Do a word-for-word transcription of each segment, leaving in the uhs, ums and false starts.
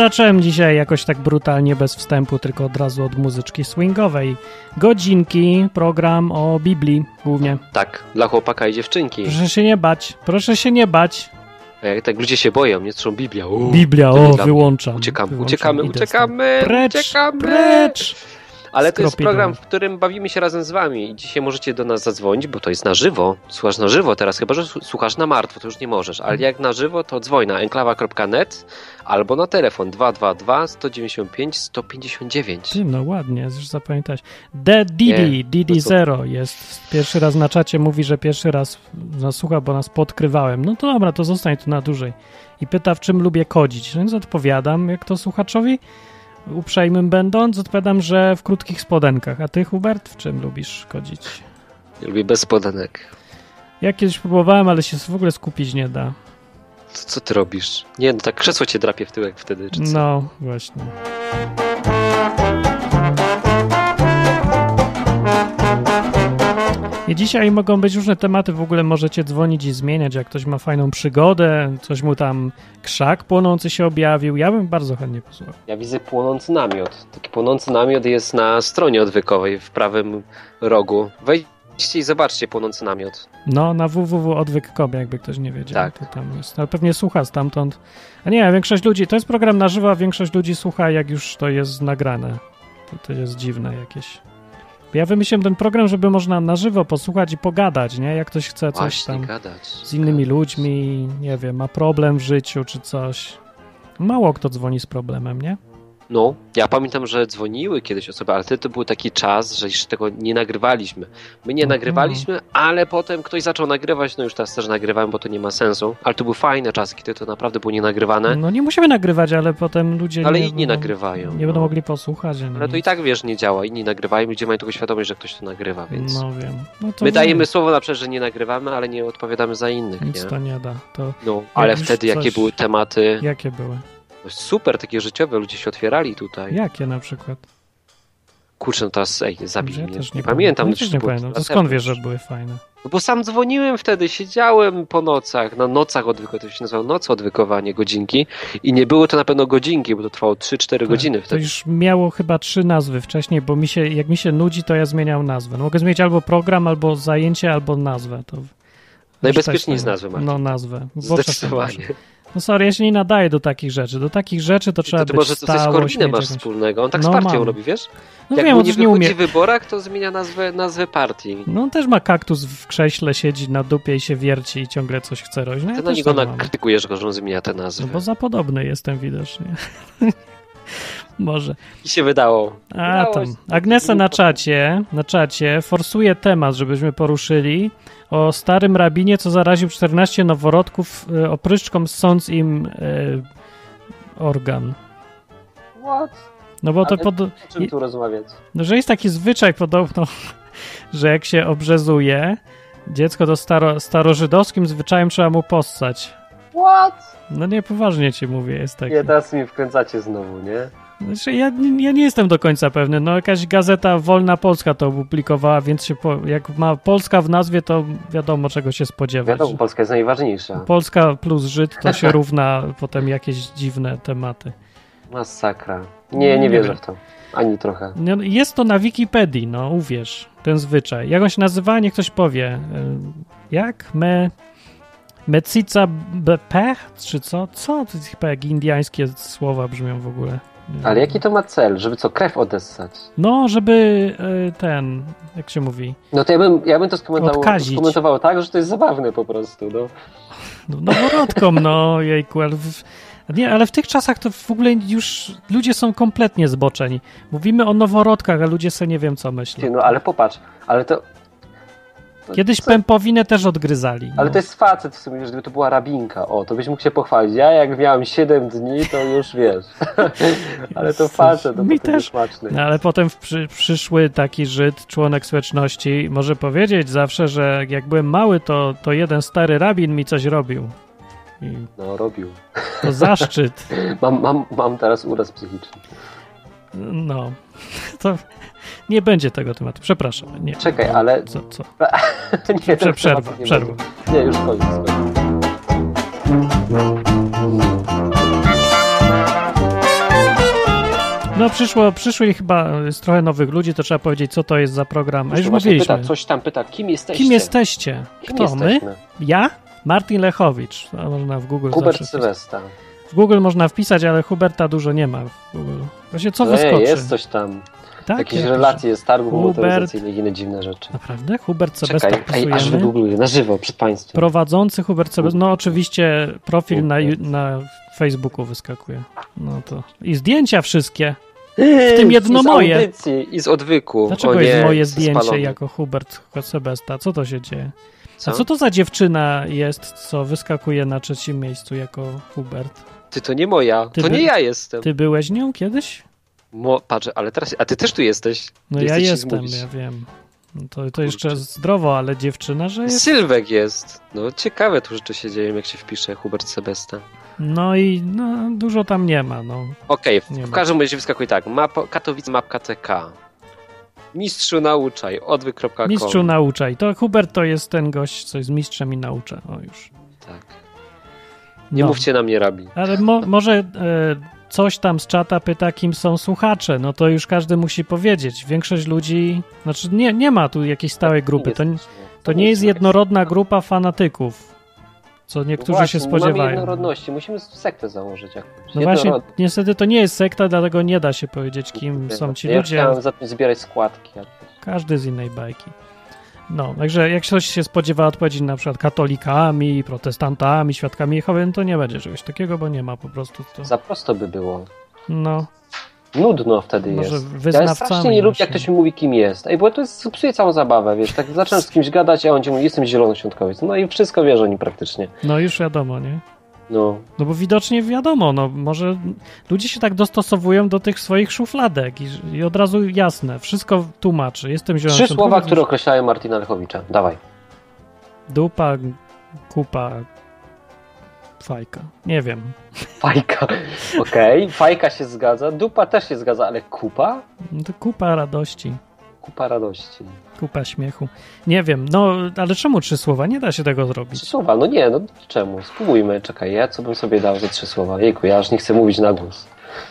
zacząłem dzisiaj jakoś tak brutalnie, bez wstępu, tylko od razu od muzyczki swingowej. Godzinki, program o Biblii głównie. Tak, dla chłopaka i dziewczynki. Proszę się nie bać, proszę się nie bać. A jak tak ludzie się boją, nie trzą Biblia. Uu, Biblia, o, wyłączam. Uciekamy, wyłączam, uciekamy, uciekamy, precz, uciekamy. Precz. Ale to jest program, w którym bawimy się razem z wami i dzisiaj możecie do nas zadzwonić, bo to jest na żywo. Słuchasz na żywo teraz, chyba że słuchasz na martwo, to już nie możesz. Ale jak na żywo, to dzwoń na enklawa kropka net albo na telefon dwa dwa dwa, sto dziewięćdziesiąt pięć, sto pięćdziesiąt dziewięć. Ty, no ładnie, już zapamiętać. The Didi, Didi Zero jest pierwszy raz na czacie, mówi, że pierwszy raz nas słucha, bo nas podkrywałem. No to dobra, to zostań tu na dłużej. I pyta, w czym lubię kodzić. Więc odpowiadam, jak to słuchaczowi uprzejmym będąc, odpowiadam, że w krótkich spodenkach. A ty, Hubert, w czym lubisz kodzić? Ja lubię bez spodenek. Ja kiedyś próbowałem, ale się w ogóle skupić nie da. Co, co ty robisz? Nie, no tak krzesło cię drapie w tyłek wtedy, czy co? No, właśnie. I dzisiaj mogą być różne tematy, w ogóle możecie dzwonić i zmieniać, jak ktoś ma fajną przygodę, coś mu tam krzak płonący się objawił, ja bym bardzo chętnie posłuchał. Ja widzę płonący namiot. Taki płonący namiot jest na stronie odwykowej w prawym rogu. Wejdźcie i zobaczcie płonący namiot. No, na w w w kropka odwyk kropka com, jakby ktoś nie wiedział. Tak. To tam jest. Ale pewnie słucha stamtąd. A nie, większość ludzi, to jest program na żywo, a większość ludzi słucha, jak już to jest nagrane. To, to jest dziwne jakieś. Ja wymyśliłem ten program, żeby można na żywo posłuchać i pogadać, nie? Jak ktoś chce coś Właśnie, tam gadać, z innymi gadać. ludźmi, nie wiem, ma problem w życiu czy coś. Mało kto dzwoni z problemem, nie? No, ja pamiętam, że dzwoniły kiedyś osoby, ale wtedy to był taki czas, że jeszcze tego nie nagrywaliśmy. My nie Mhm. nagrywaliśmy, ale potem ktoś zaczął nagrywać, no już teraz też nagrywałem, bo to nie ma sensu. Ale to były fajne czasy, kiedy to naprawdę było nienagrywane. No nie musimy nagrywać, ale potem ludzie Ale nie, inni będą, nagrywają. nie będą no. mogli posłuchać. No Ale to i tak, wiesz, nie działa. Inni nagrywają, ludzie mają tylko świadomość, że ktoś to nagrywa, więc... No wiem. No to My wiem. dajemy słowo na przykład, że nie nagrywamy, ale nie odpowiadamy za innych, Nic nie? to nie da. To No, ale Jak wtedy coś- jakie były tematy... jakie były? Super, takie życiowe, ludzie się otwierali tutaj. Jakie na przykład? Kurczę, no teraz, ej, zabij Ja mnie. też Nie, nie pamiętam. Ja no, też czy nie było pamiętam. To na skąd wiesz, zewnątrz. że były fajne? No bo sam dzwoniłem wtedy, siedziałem po nocach, na nocach odwykowych, to się nazywało noc odwykowa, nie godzinki. I nie było to na pewno godzinki, bo to trwało trzy cztery godziny To wtedy. już miało chyba trzy nazwy wcześniej, bo mi się, jak mi się nudzi, to ja zmieniam nazwę. No, mogę zmienić albo program, albo zajęcie, albo nazwę. To Najbezpieczniej też z nazwy, Marcin. No nazwę. Bo Zdecydowanie. czasem- No sorry, ja się nie nadaję do takich rzeczy. Do takich rzeczy to trzeba To, to być może to coś z stałość, Korwinem mieć masz jakąś- wspólnego. On tak No, z partią mam. robi, wiesz? No Jak wiem, mu on nie też nie wychodzi umie. w wyborach, to zmienia nazwę, nazwę partii. No on też ma kaktus w krześle, siedzi na dupie i się wierci i ciągle coś chce robić. No ja Ty na też niego tak mam. krytykujesz go, że on zmienia te No nazwy. bo za podobny jestem widocznie. Może. I się wydało. A Wydało tam. się. Agnesa na czacie, na czacie forsuje temat, żebyśmy poruszyli o starym rabinie, co zaraził czternaście noworodków y, opryszczką, ssąc im y, organ. What? No bo to Ale pod... O czym tu rozmawiać? No, że jest taki zwyczaj podobno, że jak się obrzezuje dziecko, to staro, starożydowskim zwyczajem trzeba mu possać. What? No nie, poważnie ci mówię, jest taki. Nie, teraz mi wkręcacie znowu, nie? Znaczy, ja, ja nie jestem do końca pewny. No jakaś gazeta Wolna Polska to opublikowała, więc się po, jak ma Polska w nazwie, to wiadomo czego się spodziewać. Wiadomo, Polska jest najważniejsza. Polska plus Żyd to się równa potem jakieś dziwne tematy. Masakra. Nie, nie, Nie wierzę wiem. w to. Ani trochę. No, jest to na Wikipedii, no uwierz, ten zwyczaj. Jak on się nazywa, niech ktoś powie. Y, Jak? Me... Mecica B P? Czy co? Co? To jest chyba jak indiańskie słowa brzmią w ogóle. Nie Ale wiem. jaki to ma cel? Żeby co, krew odessać? No, żeby y, ten, jak się mówi, No to ja bym, ja bym to skomentował, Odkazić. skomentował tak, że to jest zabawne po prostu. No. no, noworodkom, no jejku, ale w, nie, ale w tych czasach to w ogóle już ludzie są kompletnie zboczeni. Mówimy o noworodkach, a ludzie sobie nie wiem co myślą. Ty, no ale popatrz, ale to... to Kiedyś co? pępowinę też odgryzali. Ale no. to jest facet w sumie, że gdyby to była rabinka, o, to byś mógł się pochwalić. Ja jak miałem siedem dni, to już wiesz. Ale to Coś- facet, to mi potem też. smaczny. No, ale potem w przy, przyszły taki Żyd, członek społeczności, może powiedzieć zawsze, że jak byłem mały, to, to jeden stary rabin mi coś robił. I No, robił. to zaszczyt. Mam, mam, mam teraz uraz psychiczny. No, to nie będzie tego tematu. Przepraszam. Nie. Czekaj, ale... Co, co? nie, Prze- ten przerwa, temat nie przerwa. będzie. Nie, już koniec. koniec. No przyszło, przyszły chyba jest trochę nowych ludzi, to trzeba powiedzieć, co to jest za program. A już mówiliśmy. Pyta, coś tam pyta, kim jesteście? Kim jesteście? Kim Kto, jesteśmy? my? Ja? Martin Lechowicz. To można w Google Hubert Sylwesta. W Google można wpisać, ale Huberta dużo nie ma w Google. Właśnie co no wyskoczy? Nie, jest coś tam. Tak, jakieś ja relacje z targów motoryzacyjnych i inne dziwne rzeczy. Naprawdę? Hubert Sebesta wpisujemy? Aż wygoogluję, na żywo, przed państwem. Prowadzący Hubert Sebesta. No oczywiście profil na, na Facebooku wyskakuje. No to i zdjęcia wszystkie. W tym jedno I z moje. Audycji, I z odwyku. Dlaczego o nie, jest moje zdjęcie spalony. jako Hubert Sebesta? Co to się dzieje? Co? A co to za dziewczyna jest, co wyskakuje na trzecim miejscu jako Hubert? Ty, to nie moja. Ty to by... nie ja jestem. Ty byłeś nią kiedyś? Mo, patrz, ale teraz... A ty też tu jesteś. No nie ja jestem, zmówić. ja wiem. No to, to jeszcze zdrowo, ale dziewczyna, że jest... Sylwek jest. No ciekawe tu rzeczy się dzieją, jak się wpisze Hubert Sebesta. No i no, dużo tam nie ma, no. Okej, okay, Nie w ma. każdym razie wyskakuje tak. Map, Katowice mapka T K. Mistrzu nauczaj, odwyk kropka com. Mistrzu nauczaj. To Hubert to jest ten gość, co jest mistrzem i naucza. O już. Tak. Nie no. mówcie na mnie, rabi. Ale mo, może e, coś tam z czata pyta, kim są słuchacze. No to już każdy musi powiedzieć. Większość ludzi... Znaczy nie, nie ma tu jakiejś stałej grupy. To, to nie jest jednorodna grupa fanatyków, co niektórzy no właśnie, się spodziewają. Nie mamy jednorodności. Musimy sektę założyć jakąś. No właśnie, niestety to nie jest sekta, dlatego nie da się powiedzieć, kim ja są ci ja ludzie. Ja chciałem zbierać składki. Każdy z innej bajki. No, także jak ktoś się spodziewa odpowiedzi na przykład katolikami, protestantami, świadkami Jehowy, no to nie będzie czegoś takiego, bo nie ma po prostu. To... Za prosto by było. No. Nudno wtedy Może jest. Wyznawcami. Ja strasznie nie lubię, jak ktoś mi mówi, kim jest. Ej, bo to jest, psuje całą zabawę, wiesz. Tak zaczynasz z kimś gadać, a on ci mówi, jestem zielonoświątkowiec. No i wszystko wiesz o nim praktycznie. No już wiadomo, nie? No. No bo widocznie wiadomo, no może ludzie się tak dostosowują do tych swoich szufladek i, i od razu jasne, wszystko tłumaczy. Jestem zielonoświątkowiec. Trzy słowa, które określają Martina Lechowicza. Dawaj. Dupa, kupa, fajka. Nie wiem. Fajka. Okej, okay. Fajka się zgadza. Dupa też się zgadza, ale kupa? No to kupa radości. Kupa radości. Kupa śmiechu. Nie wiem, no ale czemu trzy słowa? Nie da się tego zrobić. Trzy słowa? No nie, no czemu? Spróbujmy. Czekaj, ja co bym sobie dał za trzy słowa? Jejku, ja aż nie chcę mówić na głos.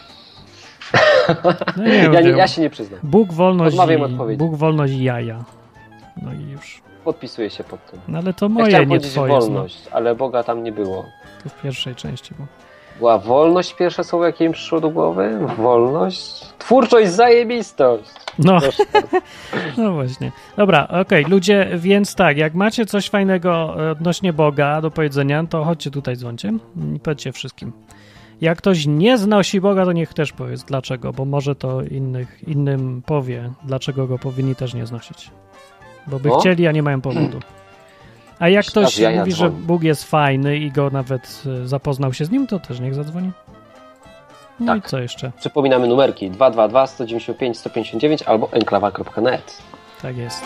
No nie ja, nie, ja się nie przyznam. Bóg, wolność i, Bóg, wolność i jaja. No i już. Podpisuję się pod tym. No ale to moje, ja nie twoje. wolność, no. Ale Boga tam nie było. To w pierwszej części było. Była wolność, pierwsze słowo, jakie mi przyszło do głowy? Wolność? Twórczość, zajebistość. No, no właśnie. Dobra, okej, okay. Ludzie, więc tak, jak macie coś fajnego odnośnie Boga do powiedzenia, to chodźcie tutaj, dzwońcie i powiedzcie wszystkim. Jak ktoś nie znosi Boga, to niech też powiedz dlaczego, bo może to innych, innym powie, dlaczego go powinni też nie znosić. Bo by o? chcieli, a nie mają powodu. A jak ktoś ja mówi, dzwoni. że Bóg jest fajny i go nawet zapoznał się z nim, to też niech zadzwoni. No tak. I co jeszcze? Przypominamy numerki dwa dwa dwa, sto dziewięćdziesiąt pięć, sto pięćdziesiąt dziewięć albo enklawa kropka net. Tak jest.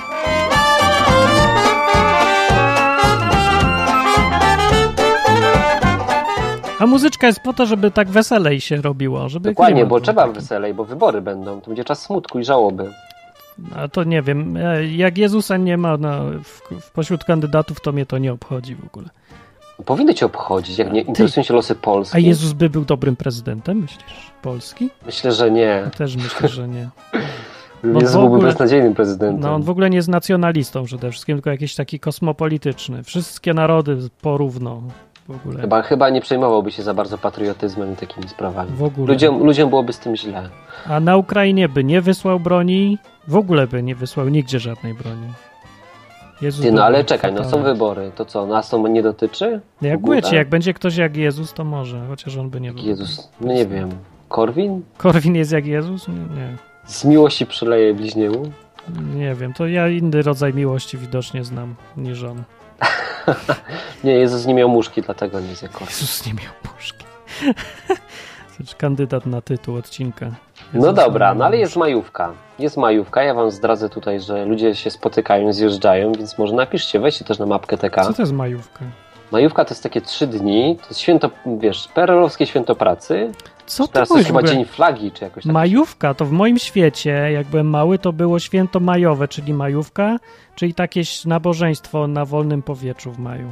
A muzyczka jest po to, żeby tak weselej się robiło. Żeby Dokładnie, bo trzeba taki. weselej, bo wybory będą. To będzie czas smutku i żałoby. A to nie wiem. Jak Jezusa nie ma no, w, w pośród kandydatów, to mnie to nie obchodzi w ogóle. Powinny cię obchodzić, jak nie interesują się losy Polski. A Jezus by był dobrym prezydentem, myślisz? Polski? Myślę, że nie. Ja też myślę, że nie. Jezus byłby beznadziejnym prezydentem. No on w ogóle nie jest nacjonalistą przede wszystkim, tylko jakiś taki kosmopolityczny. Wszystkie narody porówno. W ogóle. Chyba, chyba nie przejmowałby się za bardzo patriotyzmem i takimi sprawami. W ogóle. Ludziom, ludziom byłoby z tym źle. A na Ukrainie by nie wysłał broni, w ogóle by nie wysłał nigdzie żadnej broni. Jezus Ty, no ale czekaj, no są wybory. To co, nas to nie dotyczy? Jak wiecie, jak będzie ktoś jak Jezus, to może, chociaż on by nie był. Jezus, no nie wiem. Korwin? Korwin jest jak Jezus? Nie. nie. Z miłości przyleje bliźniemu? Nie wiem, to ja inny rodzaj miłości widocznie znam niż on. Nie, Jezus nie miał muszki, dlatego nie jest jak Korwin. Jezus nie miał muszki. Kandydat na tytuł odcinka. Jezus no dobra, no ale jest majówka. Jest majówka, ja wam zdradzę tutaj, że ludzie się spotykają, zjeżdżają, więc może napiszcie, weźcie też na mapkę T K. Co to jest majówka? Majówka to jest takie trzy dni, to jest święto, wiesz, perelowskie święto pracy. Co Teraz to jest chyba dzień flagi, czy jakoś tak. Majówka, to w moim świecie, jak byłem mały, to było święto majowe, czyli majówka, czyli takie nabożeństwo na wolnym powietrzu w maju.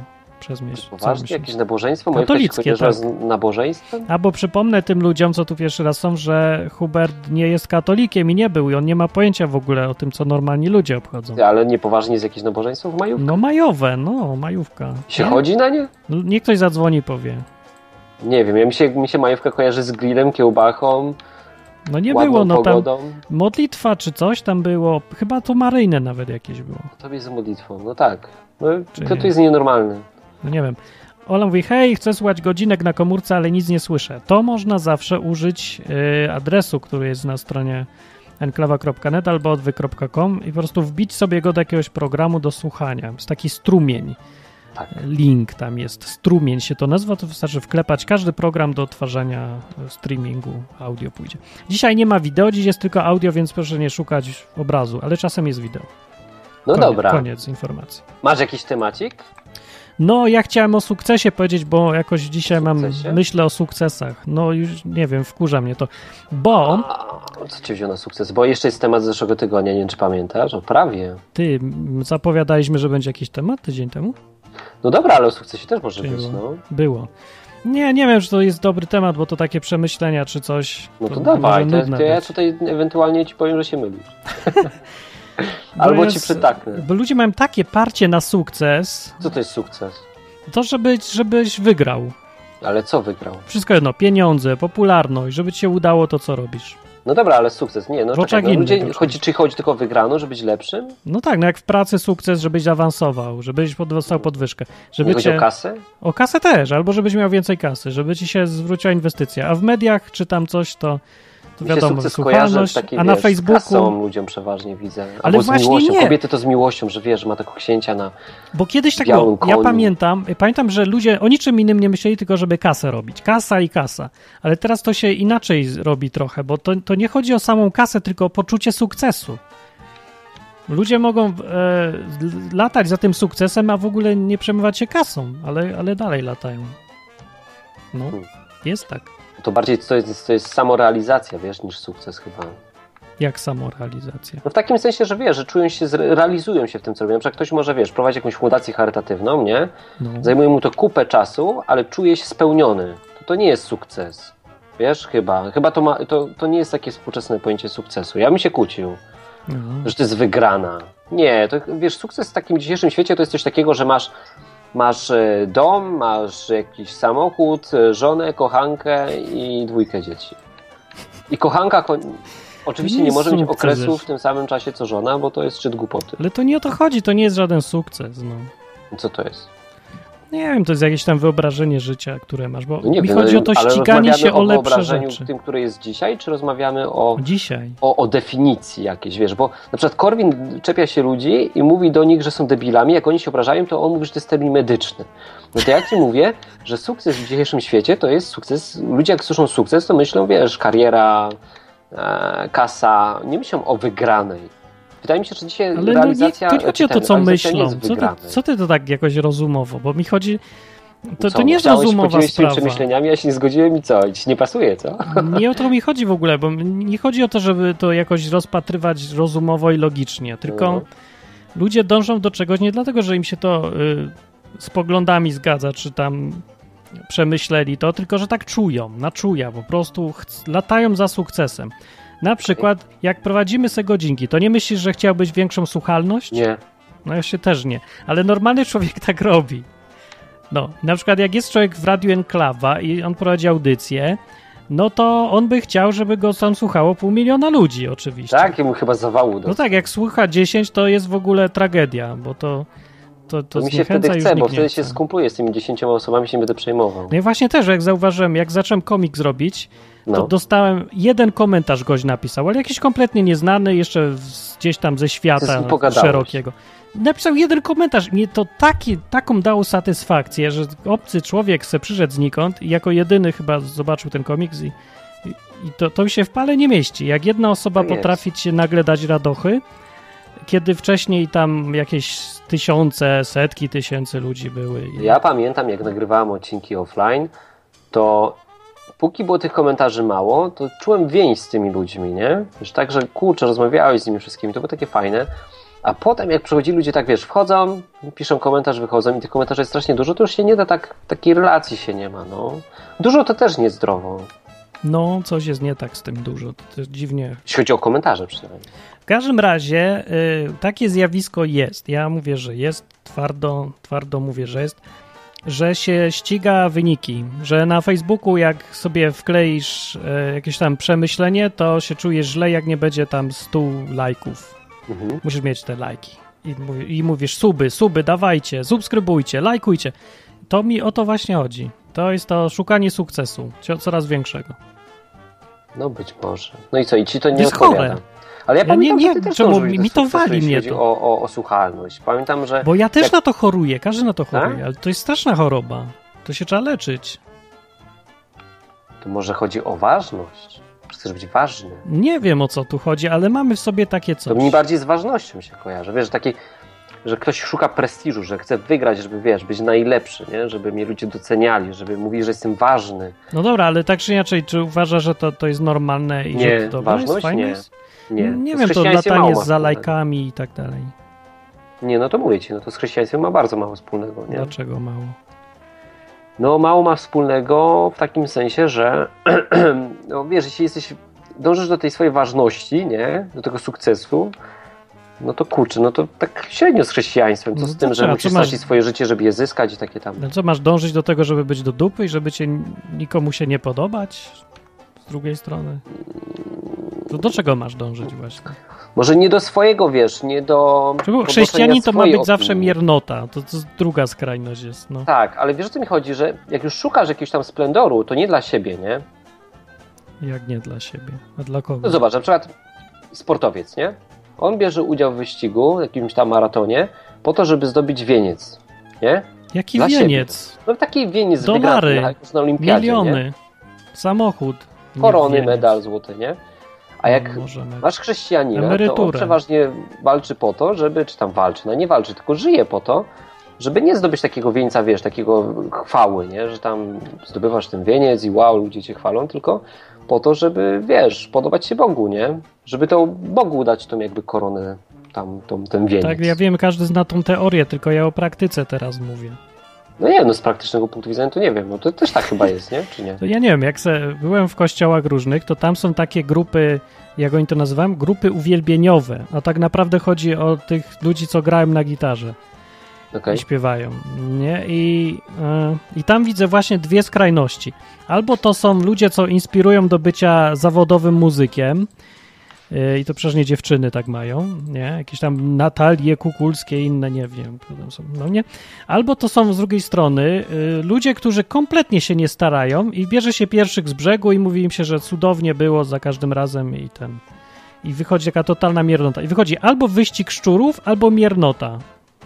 przez miesiąc. Poważnie? Jakieś nabożeństwo? Katolickie, tak. z nabożeństwem? Albo przypomnę tym ludziom, co tu pierwszy raz są, że Hubert nie jest katolikiem i nie był i on nie ma pojęcia w ogóle o tym, co normalni ludzie obchodzą. Ale niepoważnie jest jakieś nabożeństwo w majówkę? No majowe, no, majówka. Się nie? chodzi na nie? No, niech ktoś zadzwoni, powie. Nie wiem, ja mi się, mi się majówka kojarzy z grillem, kiełbachą. No nie było, no pogodą. Tam modlitwa czy coś tam było, chyba to maryjne nawet jakieś było. To jest z modlitwą, no tak. No, to tu jest nienormalne. No nie wiem. Ola mówi, hej, chcę słuchać godzinek na komórce, ale nic nie słyszę. To można zawsze użyć y, adresu, który jest na stronie enklawa kropka net albo odwy kropka com i po prostu wbić sobie go do jakiegoś programu do słuchania. Jest taki strumień. Tak. Link tam jest, strumień się to nazywa, to wystarczy wklepać każdy program do odtwarzania streamingu, audio pójdzie. Dzisiaj nie ma wideo, dziś jest tylko audio, więc proszę nie szukać obrazu, ale czasem jest wideo. No koniec, dobra. Koniec informacji. Masz jakiś temacik? No, ja chciałem o sukcesie powiedzieć, bo jakoś dzisiaj mam myślę o sukcesach. No już nie wiem, wkurza mnie to, bo... A, co cię wziął na sukces? Bo jeszcze jest temat z zeszłego tygodnia, nie wiem, czy pamiętasz? O, prawie. Ty, zapowiadaliśmy, że będzie jakiś temat tydzień temu? No dobra, ale o sukcesie też może Czyli być, było. no. Było. Nie, nie wiem, czy to jest dobry temat, bo to takie przemyślenia, czy coś. No to, to dawaj, to, to ja tutaj ewentualnie ci powiem, że się mylisz. Albo jest, ci przytaknę. Bo ludzie mają takie parcie na sukces. Co to jest sukces? To, żeby, żebyś wygrał. Ale co wygrał? Wszystko jedno, pieniądze, popularność, żeby ci się udało to, co robisz. No dobra, ale sukces, nie, no, czekaj, no ludzie, chodzi, czy chodzi tylko o wygraną, żeby być lepszym? No tak, no jak w pracy sukces, żebyś awansował, żebyś dostał podwyżkę. Żeby nie cię... chodzi o kasę? O kasę też, albo żebyś miał więcej kasy, żeby ci się zwróciła inwestycja. A w mediach czy tam coś, to, to wiadomo, słuchalność, taki, a na wiesz, Facebooku... kasą ludziom przeważnie widzę. Ale albo z właśnie miłością, nie. Kobiety to z miłością, że wiesz, ma taką księcia na Bo kiedyś tak było, ja pamiętam, pamiętam, że ludzie o niczym innym nie myśleli, tylko żeby kasę robić. Kasa i kasa. Ale teraz to się inaczej robi trochę, bo to, to nie chodzi o samą kasę, tylko o poczucie sukcesu. Ludzie mogą e, latać za tym sukcesem, a w ogóle nie przejmować się kasą, ale, ale dalej latają. No, hmm. jest tak. To bardziej to jest, to jest samorealizacja, wiesz, niż sukces chyba. Jak samorealizacja? No w takim sensie, że wiesz, że czują się, realizują się w tym, co robią. Na przykład ktoś może, wiesz, prowadzić jakąś fundację charytatywną, nie? No. Zajmuje mu to kupę czasu, ale czuje się spełniony. To, to nie jest sukces. Wiesz, chyba. Chyba to, ma, to, to nie jest takie współczesne pojęcie sukcesu. Ja bym się kłócił, no. że to jest wygrana. Nie, to wiesz, sukces w takim dzisiejszym świecie to jest coś takiego, że masz Masz dom, masz jakiś samochód, żonę, kochankę i dwójkę dzieci. I kochanka ko- oczywiście nie, nie może mieć okresu wiesz. w tym samym czasie co żona, bo to jest szczyt głupoty. Ale to nie o to chodzi, to nie jest żaden sukces. No. Co to jest? Nie wiem, to jest jakieś tam wyobrażenie życia, które masz, bo no nie mi wiem, chodzi o to ściganie się o, o lepsze rzeczy. O tym, które jest dzisiaj, czy rozmawiamy o, dzisiaj. O, o definicji jakiejś, wiesz, bo na przykład Korwin czepia się ludzi i mówi do nich, że są debilami, jak oni się obrażają, to on mówi, że to jest termin medyczny. No to ja ci mówię, że sukces w dzisiejszym świecie to jest sukces, ludzie jak słyszą sukces, to myślą, wiesz, kariera, e, kasa, nie myślą o wygranej. Wydaje mi się, że dzisiaj ale realizacja... Ale to nie chodzi o to, co myślą. Co ty, co ty to tak jakoś rozumowo? Bo mi chodzi... To, to nie jest rozumowa sprawa. Z przemyśleniami, ja się nie zgodziłem i co? Ci nie pasuje, co? Nie o to mi chodzi w ogóle, bo nie chodzi o to, żeby to jakoś rozpatrywać rozumowo i logicznie, tylko no. ludzie dążą do czegoś nie dlatego, że im się to y, z poglądami zgadza, czy tam przemyśleli to, tylko że tak czują, na czuja, po prostu ch- latają za sukcesem. Na przykład, jak prowadzimy se godzinki, to nie myślisz, że chciałbyś większą słuchalność? Nie. No ja się też nie, ale normalny człowiek tak robi. No, na przykład jak jest człowiek w Radiu Enklawa i on prowadzi audycję, no to on by chciał, żeby go tam słuchało pół miliona ludzi oczywiście. Tak, jemu chyba zawału dostał. No tak, jak słucha dziesięć, to jest w ogóle tragedia, bo to to, to, to mi się wtedy chce, bo wtedy się skumpluję z tymi dziesięcioma osobami, się nie będę przejmował. No i właśnie też, jak zauważyłem, jak zacząłem komik zrobić, to no. dostałem jeden komentarz gość napisał, ale jakiś kompletnie nieznany, jeszcze gdzieś tam ze świata szerokiego. Napisał jeden komentarz. Mnie to taki, taką dało satysfakcję, że obcy człowiek se przyszedł znikąd i jako jedyny chyba zobaczył ten komiks i, i to, to się w pale nie mieści. Jak jedna osoba tak potrafi ci nagle dać radochy, kiedy wcześniej tam jakieś tysiące, setki tysięcy ludzi były. Ja pamiętam, jak nagrywałem odcinki offline, to póki było tych komentarzy mało, to czułem więź z tymi ludźmi, nie? Już tak, że kurczę, rozmawiałeś z nimi wszystkimi, to było takie fajne. A potem jak przychodzi ludzie tak, wiesz, wchodzą, piszą komentarz, wychodzą i tych komentarzy jest strasznie dużo, to już się nie da tak, takiej relacji się nie ma, no. Dużo to też niezdrowo. No, coś jest nie tak z tym dużo, to też dziwnie. Jeśli chodzi o komentarze przynajmniej. W każdym razie y, takie zjawisko jest. Ja mówię, że jest, twardo, twardo mówię, że jest, że się ściga wyniki, że na Facebooku jak sobie wkleisz y, jakieś tam przemyślenie, to się czujesz źle, jak nie będzie tam stu lajków. Mhm. Musisz mieć te lajki. I, mów, I mówisz suby, suby, dawajcie, subskrybujcie, lajkujcie. To mi o to właśnie chodzi. To jest to szukanie sukcesu, coraz większego. No być może. No i co, i ci to nie jest odpowiada? Chore. Ale ja, ja pamiętam, nie, że ty też czemu mi, mi to wali mnie to. O, o, o słuchalność. Pamiętam, że... Bo ja też jak... na to choruję, każdy na to choruje, tak? ale to jest straszna choroba. To się trzeba leczyć. To może chodzi o ważność? Chcesz być ważny? Nie wiem, o co tu chodzi, ale mamy w sobie takie coś. To mi bardziej z ważnością się kojarzy. Wiesz, taki, że ktoś szuka prestiżu, że chce wygrać, żeby, wiesz, być najlepszy, nie? Żeby mnie ludzie doceniali, żeby mówili, że jestem ważny. No dobra, ale tak czy inaczej, czy uważasz, że to, to jest normalne i nie, że to ważność? jest fajne? Nie. Nie, nie wiem, to latanie za lajkami i tak dalej. Nie, no to mówię ci, no to z chrześcijaństwem ma bardzo mało wspólnego, nie? Dlaczego mało? No mało ma wspólnego w takim sensie, że no wiesz, jeśli jesteś, dążysz do tej swojej ważności, nie? Do tego sukcesu, no to kurczę, no to tak średnio z chrześcijaństwem, co no z tym, że musisz stracić masz... swoje życie, żeby je zyskać i takie tam. No co, masz dążyć do tego, żeby być do dupy i żeby cię nikomu się nie podobać? Z drugiej strony. To do czego masz dążyć właśnie? Może nie do swojego, wiesz, nie do... Chrześcijanin to ma być opinii. Zawsze miernota. To, to druga skrajność jest. No. Tak, ale wiesz, o co mi chodzi, że jak już szukasz jakiegoś tam splendoru, to nie dla siebie, nie? Jak nie dla siebie? A dla kogo? No zobacz, na przykład sportowiec, nie? On bierze udział w wyścigu, w jakimś tam maratonie, po to, żeby zdobyć wieniec, nie? Jaki dla wieniec? Siebie. No taki wieniec Dolary, wygrany na olimpiadzie, miliony, nie? Samochód. Korony, medal złoty, nie? A jak no, masz chrześcijanina, emeryturę. To on przeważnie walczy po to, żeby, czy tam walczy, no nie walczy, tylko żyje po to, żeby nie zdobyć takiego wieńca, wiesz, takiego chwały, nie? Że tam zdobywasz ten wieniec i wow, ludzie cię chwalą, tylko po to, żeby, wiesz, podobać się Bogu, nie? Żeby to Bogu dać tą jakby koronę, tam, tą, ten wieniec. Tak, ja wiem, każdy zna tą teorię, tylko ja o praktyce teraz mówię. No nie, no z praktycznego punktu widzenia to nie wiem, no to też tak chyba jest, nie? Czy nie? To ja nie wiem, jak se, byłem w kościołach różnych, to tam są takie grupy, jak oni to nazywają, grupy uwielbieniowe, a tak naprawdę chodzi o tych ludzi, co grają na gitarze okay. i śpiewają, nie? I, yy, I tam widzę właśnie dwie skrajności. Albo to są ludzie, co inspirują do bycia zawodowym muzykiem, i to przeważnie dziewczyny tak mają, nie? Jakieś tam Natalie Kukulskie i inne, nie wiem, są, no nie? Albo to są z drugiej strony y, ludzie, którzy kompletnie się nie starają i bierze się pierwszych z brzegu i mówi im się, że cudownie było za każdym razem i ten... I wychodzi taka totalna miernota. I wychodzi albo wyścig szczurów, albo miernota.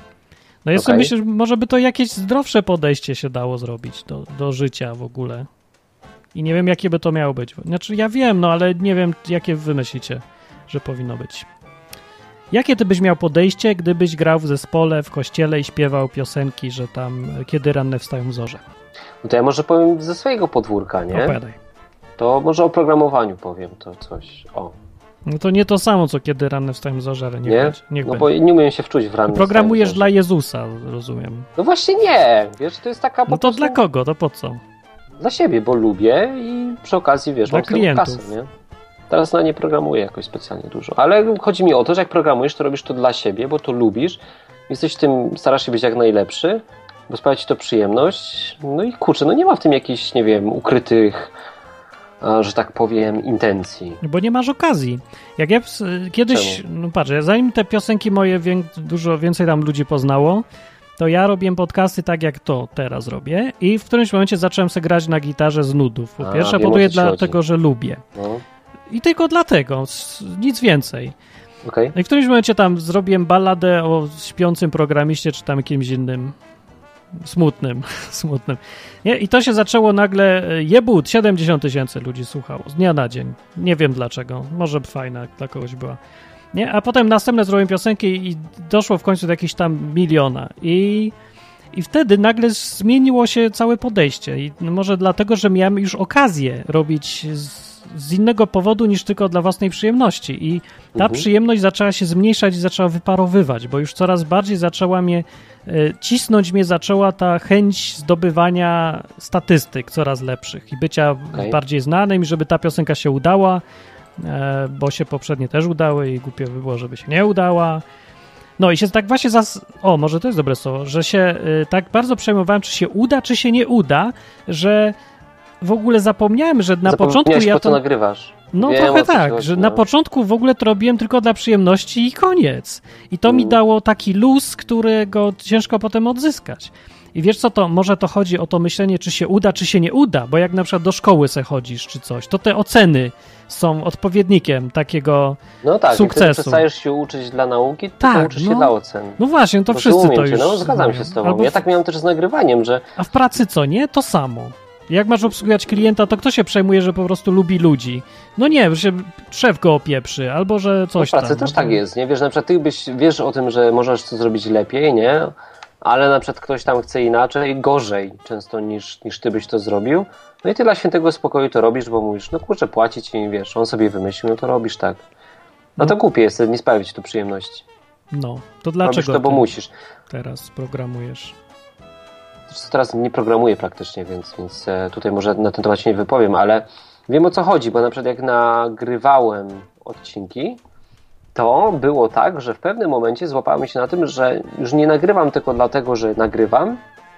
No ja sobie okay. myślę, że może by to jakieś zdrowsze podejście się dało zrobić do, do życia w ogóle. I nie wiem, jakie by to miało być. Znaczy, ja wiem, no ale nie wiem, jakie wy myślicie, że powinno być. Jakie ty byś miał podejście, gdybyś grał w zespole, w kościele i śpiewał piosenki, że tam kiedy ranne wstają zorze? No to ja może powiem ze swojego podwórka, nie? Opowiadaj. To może o programowaniu powiem to coś. O. No to nie to samo, co kiedy ranne wstają zorze, ale niech nie? będzie. Niech no będzie. Bo nie umiem się wczuć w ranne. Programujesz dla Jezusa, rozumiem. No właśnie nie. Wiesz, to jest taka... No to prostu... dla kogo? To po co? Dla siebie, bo lubię i przy okazji, wiesz, dla mam klientów. kasę, nie? Teraz na nie programuję jakoś specjalnie dużo. Ale chodzi mi o to, że jak programujesz, to robisz to dla siebie, bo to lubisz. Jesteś w tym, starasz się być jak najlepszy, bo sprawia ci to przyjemność. No i kurczę, no nie ma w tym jakichś, nie wiem, ukrytych, że tak powiem, intencji. Bo nie masz okazji. Jak ja kiedyś, Czemu? no patrz, zanim te piosenki moje wię, dużo więcej tam ludzi poznało, to ja robiłem podcasty tak, jak to teraz robię i w którymś momencie zacząłem sobie grać na gitarze z nudów. Po pierwsze, a po drugie dlatego, że lubię. No. I tylko dlatego, nic więcej. Okay. I w którymś momencie tam zrobiłem balladę o śpiącym programiście, czy tam jakimś innym smutnym, smutnym. Nie? I to się zaczęło nagle, jebut, siedemdziesiąt tysięcy ludzi słuchało, z dnia na dzień. Nie wiem dlaczego, może fajna dla kogoś była. Nie? A potem następne zrobiłem piosenki i doszło w końcu do jakiegoś tam miliona. I, i wtedy nagle zmieniło się całe podejście. I może dlatego, że miałem już okazję robić z, z innego powodu niż tylko dla własnej przyjemności i ta mhm. przyjemność zaczęła się zmniejszać i zaczęła wyparowywać, bo już coraz bardziej zaczęła mnie, y, cisnąć mnie zaczęła ta chęć zdobywania statystyk coraz lepszych i bycia okay. bardziej znanym, żeby ta piosenka się udała, y, bo się poprzednie też udały i głupio by było, żeby się nie udała. No i się tak właśnie zas... O, może to jest dobre słowo, że się y, tak bardzo przejmowałem, czy się uda, czy się nie uda, że w ogóle zapomniałem, że na początku ja po to... co nagrywasz. No Wiem, trochę tak, chodzi, że no. na początku w ogóle to robiłem tylko dla przyjemności i koniec. I to mm. mi dało taki luz, którego ciężko potem odzyskać. I wiesz co, to może to chodzi o to myślenie, czy się uda, czy się nie uda, bo jak na przykład do szkoły se chodzisz, czy coś, to te oceny są odpowiednikiem takiego no tak, sukcesu. No tak, przestajesz się uczyć dla nauki, to tak, uczysz no, się dla ocen. No właśnie, to bo wszyscy to już... No zgadzam się z tobą. Albo... Ja tak miałem też z nagrywaniem, że... A w pracy co, nie? To samo. Jak masz obsługiwać klienta, to kto się przejmuje, że po prostu lubi ludzi? No nie, że szef go opieprzy, albo że coś tam. W pracy tam, też no tak jest, nie? Wiesz, na przykład ty byś, wiesz o tym, że możesz to zrobić lepiej, nie? Ale na przykład ktoś tam chce inaczej, gorzej często niż, niż ty byś to zrobił. No i ty dla świętego spokoju to robisz, bo mówisz, no kurczę, płacić i wiesz, on sobie wymyślił, no to robisz tak. No to głupie jest, nie sprawia ci to przyjemności. No, to dlaczego robisz to, bo musisz. Teraz programujesz? Teraz nie programuję praktycznie, więc, więc tutaj może na ten temat się nie wypowiem, ale wiem o co chodzi, bo na przykład jak nagrywałem odcinki, to było tak, że w pewnym momencie złapałem się na tym, że już nie nagrywam tylko dlatego, że nagrywam,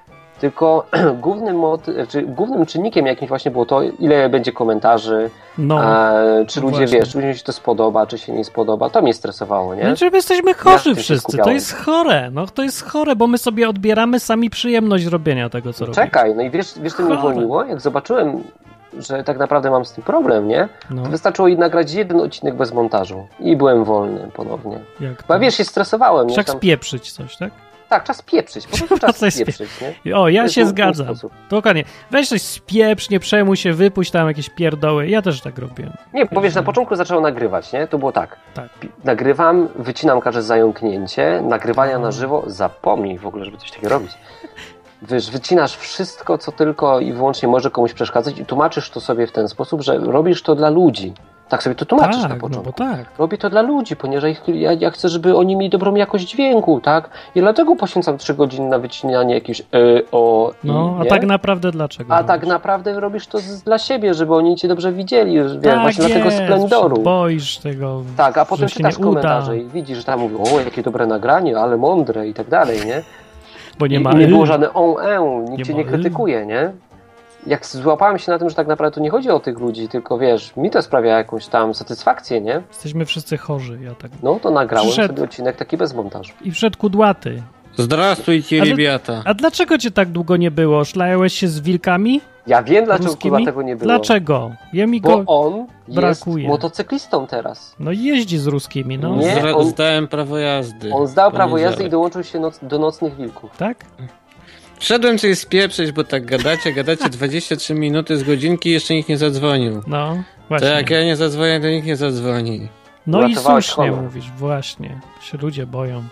tylko głównym, moty- czy głównym czynnikiem jakimś właśnie było to, ile będzie komentarzy, no, e, czy ludzie, właśnie. wiesz, ludziom się to spodoba, czy się nie spodoba. To mnie stresowało, nie? Znaczy, my jesteśmy chorzy ja wszyscy, to jest chore, no to jest chore, bo my sobie odbieramy sami przyjemność robienia tego, co no, robimy. Czekaj, no i wiesz, wiesz co mnie wolniło? Jak zobaczyłem, że tak naprawdę mam z tym problem, nie? No. To wystarczyło nagrać jeden odcinek bez montażu i byłem wolny ponownie. Jak bo wiesz, się stresowałem. Trzeba tam... spieprzyć coś, tak? Tak, czas pieprzyć, po prostu czas spieprzyć, nie? O, ja się zgadzam. Dokładnie. Weź coś spieprz, nie przejmuj się, wypuść tam jakieś pierdoły. Ja też tak robiłem. Nie, bo wiesz, na początku zacząłem nagrywać, nie? To było tak. tak. Nagrywam, wycinam każde zająknięcie, nagrywania na żywo, zapomnij w ogóle, żeby coś takiego robić. Wiesz, wycinasz wszystko, co tylko i wyłącznie może komuś przeszkadzać i tłumaczysz to sobie w ten sposób, że robisz to dla ludzi. Tak sobie to tłumaczysz tak, na początku. No bo tak. Robię to dla ludzi, ponieważ ich, ja, ja chcę, żeby oni mieli dobrą jakość dźwięku, tak? I dlatego poświęcam trzy godziny na wycinanie jakichś y, o No, i, a nie? tak naprawdę dlaczego? A robisz? tak naprawdę robisz to z, dla siebie, żeby oni cię dobrze widzieli, wiesz, tak właśnie jest, dla tego splendoru. Boisz tego, tak, a potem czytasz komentarze i widzisz, że tam mówią, o, jakie dobre nagranie, ale mądre i tak dalej, nie? Bo nie I, ma i nie było żadne on, e, nikt nie cię nie krytykuje, nie? Jak złapałem się na tym, że tak naprawdę to nie chodzi o tych ludzi, tylko wiesz, mi to sprawia jakąś tam satysfakcję, nie? Jesteśmy wszyscy chorzy, ja tak. No to nagrałem Przyszedł... sobie odcinek taki bez montażu. I wszedł kudłaty. Zdrastujcie, rybiata. A dlaczego cię tak długo nie było? Szlajałeś się z wilkami? Ja wiem, dlaczego ruskimi? kudłatego nie było. Dlaczego? Ja mi Bo go on brakuje. jest motocyklistą teraz. No i jeździ z ruskimi, no. Nie, Zdra- on... Zdałem prawo jazdy. On zdał prawo jazdy i dołączył się noc... do nocnych wilków. Tak? Wszedłem coś spieprzyć, bo tak gadacie, gadacie dwadzieścia trzy minuty z godzinki i jeszcze nikt nie zadzwonił. No, właśnie. To jak ja nie zadzwonię, to nikt nie zadzwoni. No i słusznie honor. mówisz, właśnie. Się ludzie boją.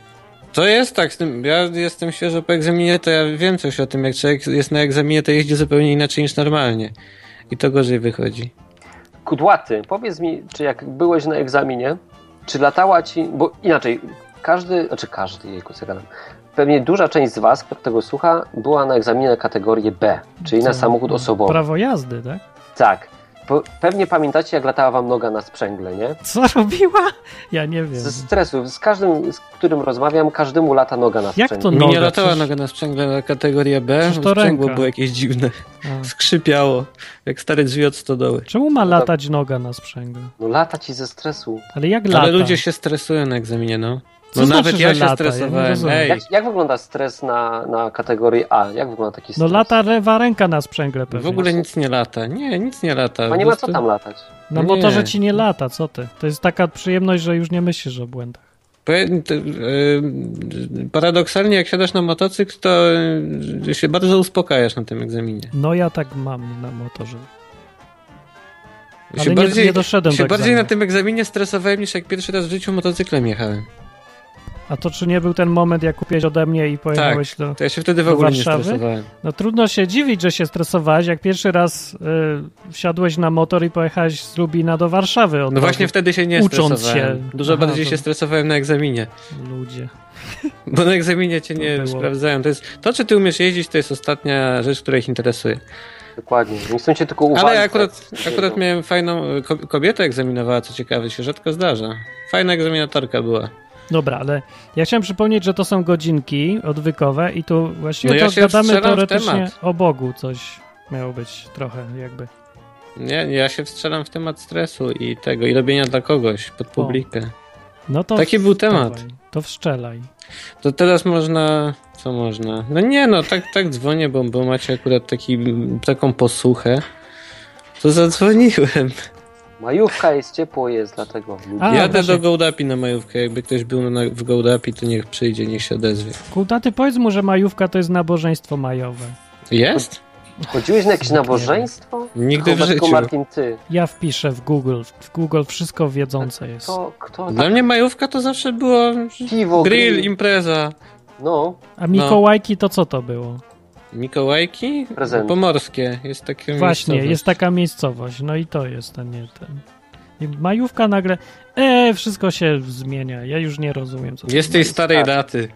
To jest tak, z tym, ja jestem świeżo po egzaminie, to ja wiem coś o tym, jak człowiek jest na egzaminie, to jeździ zupełnie inaczej niż normalnie. I to gorzej wychodzi. Kudłaty, powiedz mi, czy jak byłeś na egzaminie, czy latała ci, bo inaczej, każdy, znaczy każdy, jejku, co gadam, pewnie duża część z was, kto tego słucha, była na egzaminie kategorię B, czyli co? Na samochód osobowy. Prawo jazdy, tak? Tak. Po, pewnie pamiętacie, jak latała wam noga na sprzęgle, nie? Co robiła? Ja nie wiem. Ze stresu. Z każdym, z którym rozmawiam, każdemu lata noga na sprzęgle. Jak to Mi noga? nie latała Przecież... noga na sprzęgle na kategorię B, to sprzęgło ręka. było jakieś dziwne. A. Skrzypiało, jak stare drzwi od stodoły. Czemu ma latać noga na sprzęgle? No lata ci ze stresu. Ale jak lata? Ale ludzie się stresują na egzaminie, no. Co No znaczy, nawet że ja się lata? stresowałem. Ja Ej. Jak, jak wygląda stres na, na kategorii A? Jak wygląda taki stres? No lata lewa ręka na sprzęgle pewnie. W ogóle nic nie lata. Nie, nic nie lata. A nie ma co tam latać. No bo to, że ci nie lata, co ty? To jest taka przyjemność, że już nie myślisz o błędach. Paradoksalnie, jak siadasz na motocykl, to się bardzo uspokajasz na tym egzaminie. No ja tak mam na motorze. Ale się nie, bardziej, nie doszedłem się do bardziej egzaminu. na tym egzaminie stresowałem, niż jak pierwszy raz w życiu motocyklem jechałem. A to czy nie był ten moment, jak kupiłeś ode mnie i pojechałeś tak, do to ja się wtedy w ogóle Warszawy? nie stresowałem. No trudno się dziwić, że się stresowałeś, jak pierwszy raz y, wsiadłeś na motor i pojechałeś z Lubina do Warszawy. Od No właśnie razu, wtedy się nie ucząc stresowałem. się. Dużo Aha, bardziej to... się stresowałem na egzaminie. Ludzie. Bo na egzaminie cię nie sprawdzają. To, jest, to, czy ty umiesz jeździć, to jest ostatnia rzecz, która ich interesuje. Dokładnie. Nie chcą cię tylko uwagi. Ale ja akurat, akurat miałem fajną... Kobietę egzaminowała, co ciekawe, się rzadko zdarza. Fajna egzaminatorka była. Dobra, ale ja chciałem przypomnieć, że to są godzinki odwykowe i tu właściwie no ja to gadamy teoretycznie w o Bogu. Coś miało być trochę jakby. Nie, ja się wstrzelam w temat stresu i tego, i robienia dla kogoś, pod publikę. No to Taki był temat. Dawaj, to wszczelaj. To teraz można... Co można? No nie, no tak, tak dzwonię, bo, bo macie akurat taki, taką posłuchę. To zadzwoniłem. Majówka jest, ciepło jest, dlatego lubię. A, Jadę właśnie. do Gołdapi na majówkę. Jakby ktoś był na, w Gołdapi, to niech przyjdzie, niech się odezwie. Kultaty, powiedz mu, że majówka to jest nabożeństwo majowe. Jest? Chodziłeś na jakieś nabożeństwo? Nigdy w Chyba tylko życiu. Martin, ty. Ja wpiszę w Google. W Google wszystko wiedzące jest. Kto, kto Dla tak... mnie majówka to zawsze było Piwo, grill, grill. impreza. No, A Mikołajki to co to było? Mikołajki? Prezenty. Pomorskie. Jest takie Właśnie, miejscowość. jest taka miejscowość. No i to jest, a nie ten. I majówka nagle... E, wszystko się zmienia. Ja już nie rozumiem, co to Jest tej jest. starej daty.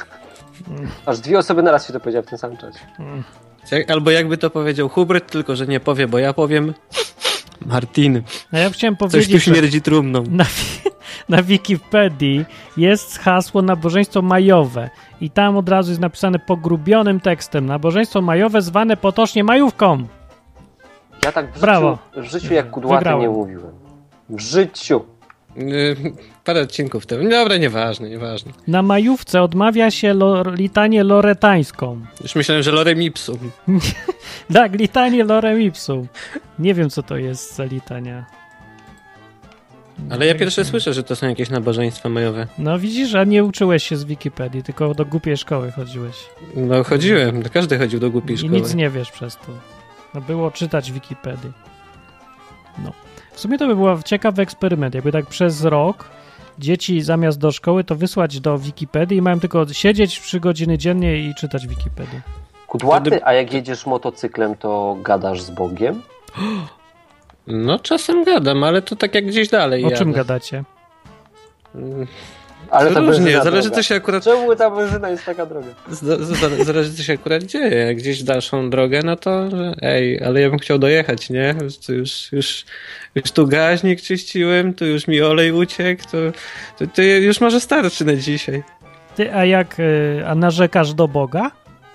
aż dwie osoby naraz się to powiedziały w tym samym czasie. Mm. Jak- Albo jakby to powiedział Hubert, tylko że nie powie, bo ja powiem Martin. No ja chciałem Coś powiedzieć, tu że śmierdzi trumną. na, na Wikipedii jest hasło nabożeństwo majowe i tam od razu jest napisane pogrubionym tekstem. Nabożeństwo majowe zwane potocznie majówką. Ja tak w życiu, Brawo. w życiu jak kudłaty Wygrałem. nie mówiłem. W życiu. Yy, Parę odcinków temu. Dobra, nieważne, nieważne. Na majówce odmawia się lo, litanię loretańską. Już myślałem, że lorem ipsum. Tak, litanię lorem ipsum. Nie wiem, co to jest za litania. Ale ja pierwsze słyszę, że to są jakieś nabożeństwa majowe. No widzisz, a nie uczyłeś się z Wikipedii, tylko do głupiej szkoły chodziłeś. No chodziłem, każdy chodził do głupiej I szkoły. nic nie wiesz przez to. No, było czytać Wikipedię. No. W sumie to by był ciekawy eksperyment, jakby tak przez rok dzieci zamiast do szkoły to wysłać do Wikipedii i mają tylko siedzieć trzy godziny dziennie i czytać Wikipedię. Kudłaty, a jak jedziesz motocyklem, to gadasz z Bogiem? No czasem gadam, ale to tak jak gdzieś dalej O czym jadę. gadacie? Mm, Ale ta Różnie, benzyna zależy droga. co się akurat... Czemu ta benzyna jest taka droga? z- z- Zależy co się akurat dzieje. Jak gdzieś dalszą drogę, no to że, ej, ale ja bym chciał dojechać, nie? Już, już, już, już tu gaźnik czyściłem, tu już mi olej uciekł, to, to, to już może starczy na dzisiaj. Ty, a jak, y, a narzekasz do Boga?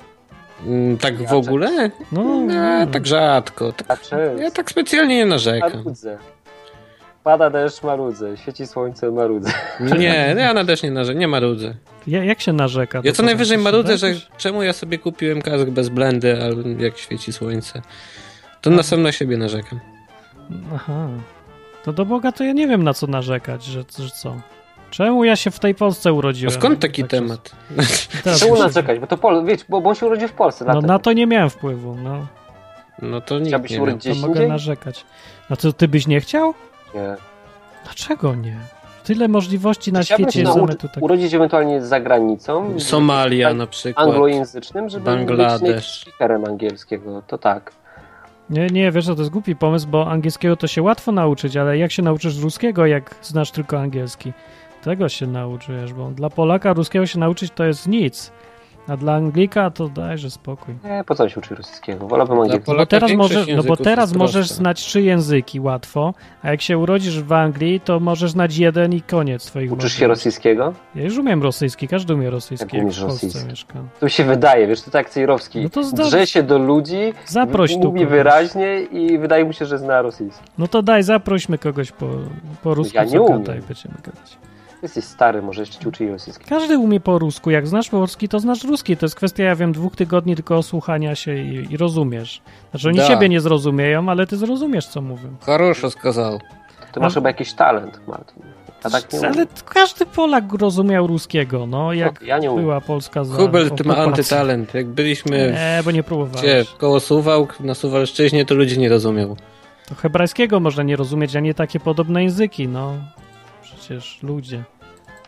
Mm, Tak w Ja ogóle? No, Nie, tak rzadko. Tak, A czy? ja tak specjalnie nie narzekam. Marudzę. Pada deszcz, marudzę. Świeci słońce, marudzę. Nie, ja na też nie narzekam, nie marudzę. Ja, jak się narzeka? Ja do co Boga? najwyżej Coś marudzę, że robisz? czemu ja sobie kupiłem kask bez blendy, albo jak świeci słońce. To na sam na siebie narzekam. Aha. To do Boga to ja nie wiem, na co narzekać, że, że co. Czemu ja się w tej Polsce A urodziłem? skąd taki Tak temat? się- teraz Czemu się- narzekać? Bo to Pol... Wiecie, bo, bo on się urodził w Polsce. No dlatego. na to nie miałem wpływu, no. No to nikt Chciałbyś nie się miał. urodzić To gdzieś mogę indziej? narzekać. No to ty byś nie chciał? Nie. Dlaczego nie? Tyle możliwości na Chciałbym świecie się jest, nauczy- mamy tu tak... urodzić ewentualnie za granicą. Somalia tak na przykład. Anglojęzycznym, żeby Bangladesz. być native speakerem angielskiego. To tak. Nie, nie, wiesz, że to jest głupi pomysł, bo angielskiego to się łatwo nauczyć, ale jak się nauczysz ruskiego, jak znasz tylko angielski? Tego się nauczysz, bo dla Polaka ruskiego się nauczyć to jest nic, a dla Anglika to dajże spokój. Nie, po co się uczy rosyjskiego? Wolałbym angielskiego. Polaka Bo teraz większość możesz, no bo języków teraz jest możesz prosta. znać trzy języki łatwo, a jak się urodzisz w Anglii, to możesz znać jeden i koniec twoich Uczysz się możliwości. rosyjskiego? Ja już umiem rosyjski, każdy umie rosyjski, Jak jak umiesz w Polsce rosyjski? mieszkam. To mi się wydaje, wiesz, to tak jak Cejrowski. No to zda- Drze się do ludzi, Zaproś tu mówi kogoś. wyraźnie i wydaje mu się, że zna rosyjski. No to daj, zaprośmy kogoś po, po rusku, Ja nie co umiem. gada i będziemy gadać. Jesteś stary, może jeszcze ci uczyli rosyjski. Każdy umie po rusku. Jak znasz polski, to znasz ruski. To jest kwestia, ja wiem, dwóch tygodni tylko słuchania się i, i rozumiesz. Znaczy oni Da. siebie nie zrozumieją, ale ty zrozumiesz, co mówią. Хорошо сказал. To masz A- chyba jakiś talent, Martin. A tak nie ale umiem. każdy Polak rozumiał ruskiego, no, jak ja nie umiem. była Polska za Hubert, ty ma okupacji. antytalent. Jak byliśmy Nie, bo nie gdzie, próbowałeś. koło Suwałk, na Suwalszczyźnie, to ludzie nie rozumiał. To hebrajskiego można nie rozumieć, a nie takie podobne języki, no. Przecież ludzie.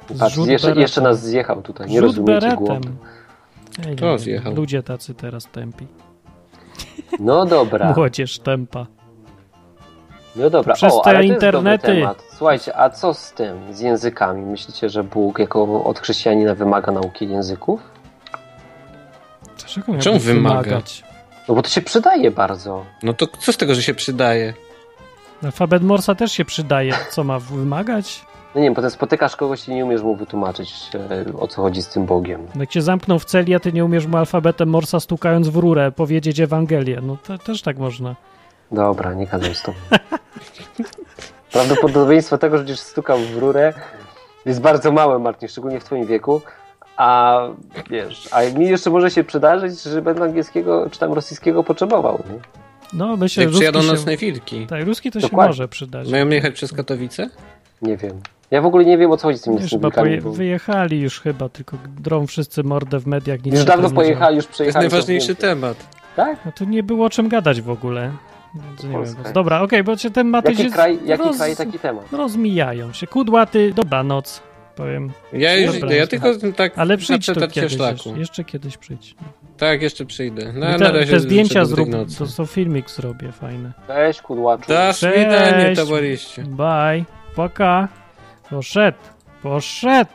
Patrz, jeszcze, jeszcze nas zjechał tutaj, nie rozumiecie głowy. Ej, to zjechał. Ludzie tacy teraz tępi. No dobra. Młodzież tempa. No dobra, Przez o, te ale internety. To jest dobry temat. Słuchajcie, a co z tym, z językami? Myślicie, że Bóg jako od chrześcijanina wymaga nauki języków? Dlaczego Czemu wymaga? wymagać? No bo to się przydaje bardzo. No to co z tego, że się przydaje? Alfabet Morsa też się przydaje. Co ma wymagać? No nie wiem, potem spotykasz kogoś i nie umiesz mu wytłumaczyć, o co chodzi z tym Bogiem. Jak cię zamkną w celi, a ty nie umiesz mu alfabetem Morsa stukając w rurę powiedzieć Ewangelię. No to też tak można. Dobra, nie gadam z tobą. Prawdopodobieństwo tego, że będziesz stukał w rurę jest bardzo małe, Martin, szczególnie w twoim wieku. A wiesz, a mi jeszcze może się przydarzyć, że będę angielskiego czy tam rosyjskiego potrzebował. Nie? No myślę, jak że przyjadą się... nocne wilki. Tak, ruski to Dokładnie. się może przydać. Mają jechać przez Katowice? Nie wiem. Ja w ogóle nie wiem, o co chodzi z tymi Już nocnymi wilkami. poje... Wyjechali już chyba, tylko drą wszyscy mordę w mediach. Nic już dawno pojechali, już przejechali. przejechali. To jest najważniejszy temat. Tak? No tu nie było o czym gadać w ogóle. Więc nie wiem. Dobra, okej, okay, bo się tematy jaki się kraj, jaki roz... kraj, taki temat. rozmijają się. Kudłaty, dobranoc, powiem. Ja już, Dobranoc. ja tylko tak ale przyjdź tu kiedyś, szlaku. Jeszcze, jeszcze kiedyś przyjdź. Tak, jeszcze przyjdę. No, te, na razie te zdjęcia zrób, nocy. to, to filmik zrobię, fajny. Cześć, kudłaczu. Do świdania, towarzysze. Bye, poka. Poszedł, poszedł.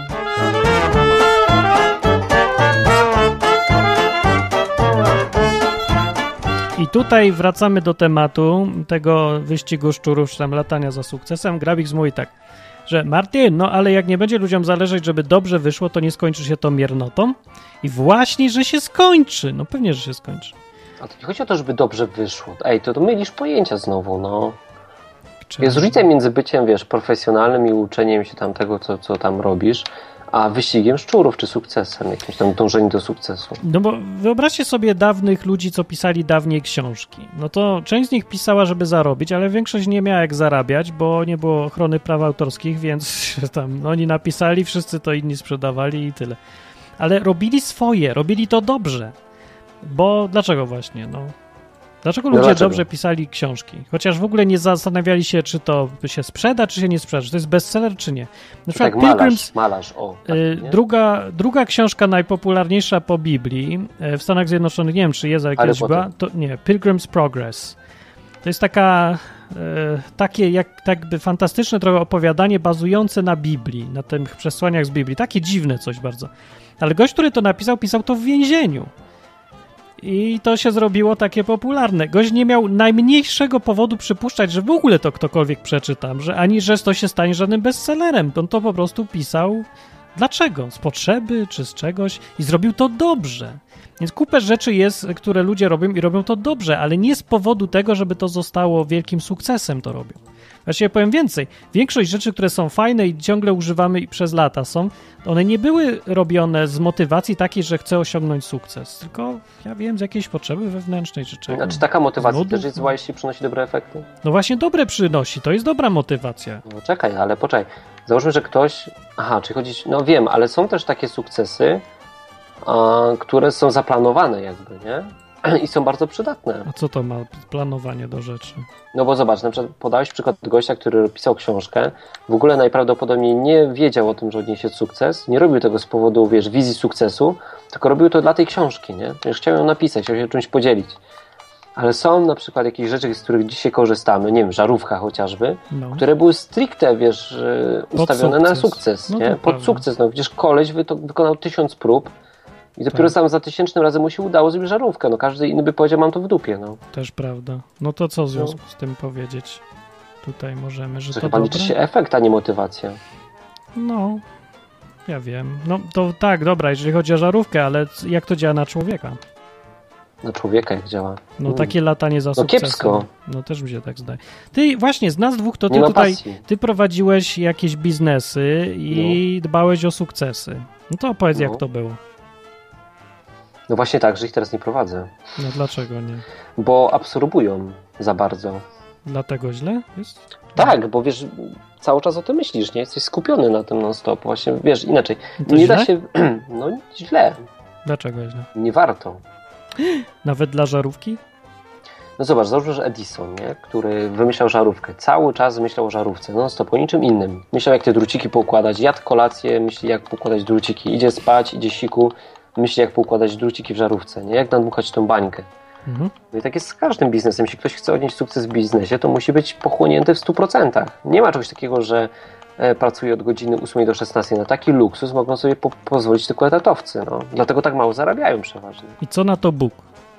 I tutaj wracamy do tematu tego wyścigu szczurów, czy tam latania za sukcesem. Grabik mówi tak, że Martin, no ale jak nie będzie ludziom zależeć, żeby dobrze wyszło, to nie skończy się to miernotą. I właśnie, że się skończy. No pewnie, że się skończy. A to nie chodzi o to, żeby dobrze wyszło. Ej, to, to mylisz pojęcia znowu, no. Czemu? Jest różnica między byciem, wiesz, profesjonalnym i uczeniem się tam tego, co, co tam robisz, a wyścigiem szczurów, czy sukcesem, jakimś tam dążeniem do sukcesu. No bo wyobraźcie sobie dawnych ludzi, co pisali dawniej książki. No to część z nich pisała, żeby zarobić, ale większość nie miała jak zarabiać, bo nie było ochrony praw autorskich, więc tam no, oni napisali, wszyscy to inni sprzedawali i tyle. Ale robili swoje, robili to dobrze. Bo dlaczego właśnie? No, dlaczego ludzie no dlaczego? dobrze pisali książki? Chociaż w ogóle nie zastanawiali się, czy to się sprzeda, czy się nie sprzeda, czy to jest bestseller, czy nie. Na przykład tak, Pilgrims, malarz, malarz, o. Tak, y, druga, druga książka najpopularniejsza po Biblii y, w Stanach Zjednoczonych, nie wiem, czy jest, ale kiedyś była, to nie, Pilgrim's Progress. To jest taka, y, takie jak, tak jakby fantastyczne trochę opowiadanie bazujące na Biblii, na tych przesłaniach z Biblii. Takie dziwne coś bardzo. Ale gość, który to napisał, pisał to w więzieniu. I to się zrobiło takie popularne. Gość nie miał najmniejszego powodu przypuszczać, że w ogóle to ktokolwiek przeczyta, że ani że to się stanie żadnym bestsellerem. On to po prostu pisał. Dlaczego? Z potrzeby czy z czegoś? I zrobił to dobrze. Więc kupę rzeczy jest, które ludzie robią i robią to dobrze, ale nie z powodu tego, żeby to zostało wielkim sukcesem to robią. Właściwie powiem więcej. Większość rzeczy, które są fajne i ciągle używamy i przez lata są, one nie były robione z motywacji takiej, że chcę osiągnąć sukces, tylko ja wiem, z jakiejś potrzeby wewnętrznej czy czegoś. A czy taka motywacja też jest zła, jeśli przynosi dobre efekty? No właśnie dobre przynosi, to jest dobra motywacja. No czekaj, ale poczekaj. Załóżmy, że ktoś... Aha, czyli chodzi... No wiem, ale są też takie sukcesy, a, które są zaplanowane jakby, nie? I są bardzo przydatne. A co to ma planowanie do rzeczy? No bo zobacz, na przykład podałeś przykład gościa, który pisał książkę, w ogóle najprawdopodobniej nie wiedział o tym, że odniesie sukces, nie robił tego z powodu, wiesz, wizji sukcesu, tylko robił to dla tej książki, nie? Wiesz, chciał ją napisać, chciał się czymś podzielić. Ale są na przykład jakieś rzeczy, z których dzisiaj korzystamy, nie wiem, żarówka chociażby, no. które były stricte, wiesz, ustawione sukces. na sukces, no nie? Pod prawda. sukces, no przecież koleś wy to wykonał tysiąc prób, i dopiero tak. sam za tysięcznym razem mu się udało zrobić żarówkę. No każdy inny by powiedział, mam to w dupie. No. Też prawda. No to co w związku no. z tym powiedzieć? Tutaj możemy, że, że to chyba dobre? liczy się efekt, a nie motywacja. No, ja wiem. No to tak, dobra, jeżeli chodzi o żarówkę, ale jak to działa na człowieka? Na człowieka jak działa? No hmm. takie latanie za sukcesem. No kiepsko. No też mi się tak zdaje. Ty właśnie, z nas dwóch to ty tutaj, pasji. ty prowadziłeś jakieś biznesy i no. dbałeś o sukcesy. No to opowiedz, no. jak to było. No właśnie tak, że ich teraz nie prowadzę. No dlaczego nie? Bo absorbują za bardzo. Dlatego źle jest? Tak, bo wiesz, cały czas o tym myślisz, nie? Jesteś skupiony na tym non-stop. Właśnie, wiesz, inaczej. To nie źle? da się... No źle. Dlaczego źle? Nie warto. Nawet dla żarówki? No zobacz, załóżmy, że Edison, nie? Który wymyślał żarówkę, cały czas myślał o żarówce, non stop, o niczym innym. Myślał, jak te druciki poukładać, jadł kolację, myśli, jak poukładać druciki, idzie spać, idzie siku, myśli, jak poukładać druciki w żarówce, nie? Jak nadmuchać tą bańkę. Mhm. No i tak jest z każdym biznesem. Jeśli ktoś chce odnieść sukces w biznesie, to musi być pochłonięty w stu procentach. Nie ma czegoś takiego, że pracuje od godziny ósmej do szesnastej. Na taki luksus mogą sobie po- pozwolić tylko etatowcy. No. Dlatego tak mało zarabiają przeważnie. I co na to Bóg?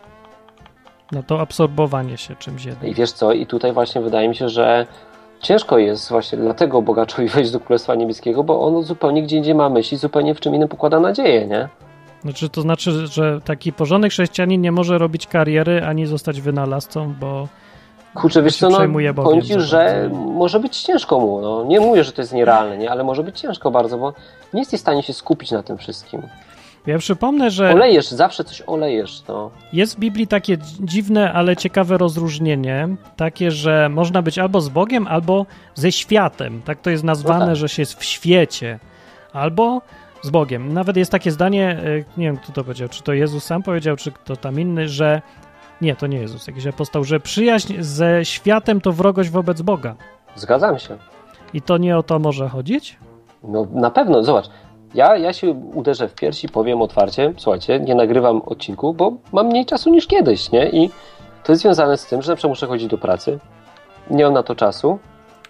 Na to absorbowanie się czymś jednym. I wiesz co? I tutaj właśnie wydaje mi się, że ciężko jest właśnie dlatego bogaczowi wejść do Królestwa Niebieskiego, bo on zupełnie gdzie indziej ma myśli, zupełnie w czym innym pokłada nadzieję, nie? Znaczy, to znaczy, że taki porządny chrześcijanin nie może robić kariery ani zostać wynalazcą, bo Kurczę, wiesz co, no, powiem ci, że bardzo. może być ciężko mu, no. Nie mówię, że to jest nierealne, nie? Ale może być ciężko bardzo, bo nie jesteś w stanie się skupić na tym wszystkim. Ja przypomnę, że... Olejesz, zawsze coś olejesz, no. Jest w Biblii takie dziwne, ale ciekawe rozróżnienie, takie, że można być albo z Bogiem, albo ze światem. Tak to jest nazwane, no tak. Że się jest w świecie. Albo z Bogiem. Nawet jest takie zdanie, nie wiem, kto to powiedział, czy to Jezus sam powiedział, czy kto tam inny, że nie, to nie Jezus, jakiś apostoł, że przyjaźń ze światem to wrogość wobec Boga. Zgadzam się. I to nie o to może chodzić? No na pewno, zobacz. Ja, ja się uderzę w piersi, powiem otwarcie, słuchajcie, nie nagrywam odcinku, bo mam mniej czasu niż kiedyś, nie? I to jest związane z tym, że na przykład muszę chodzić do pracy, nie mam na to czasu,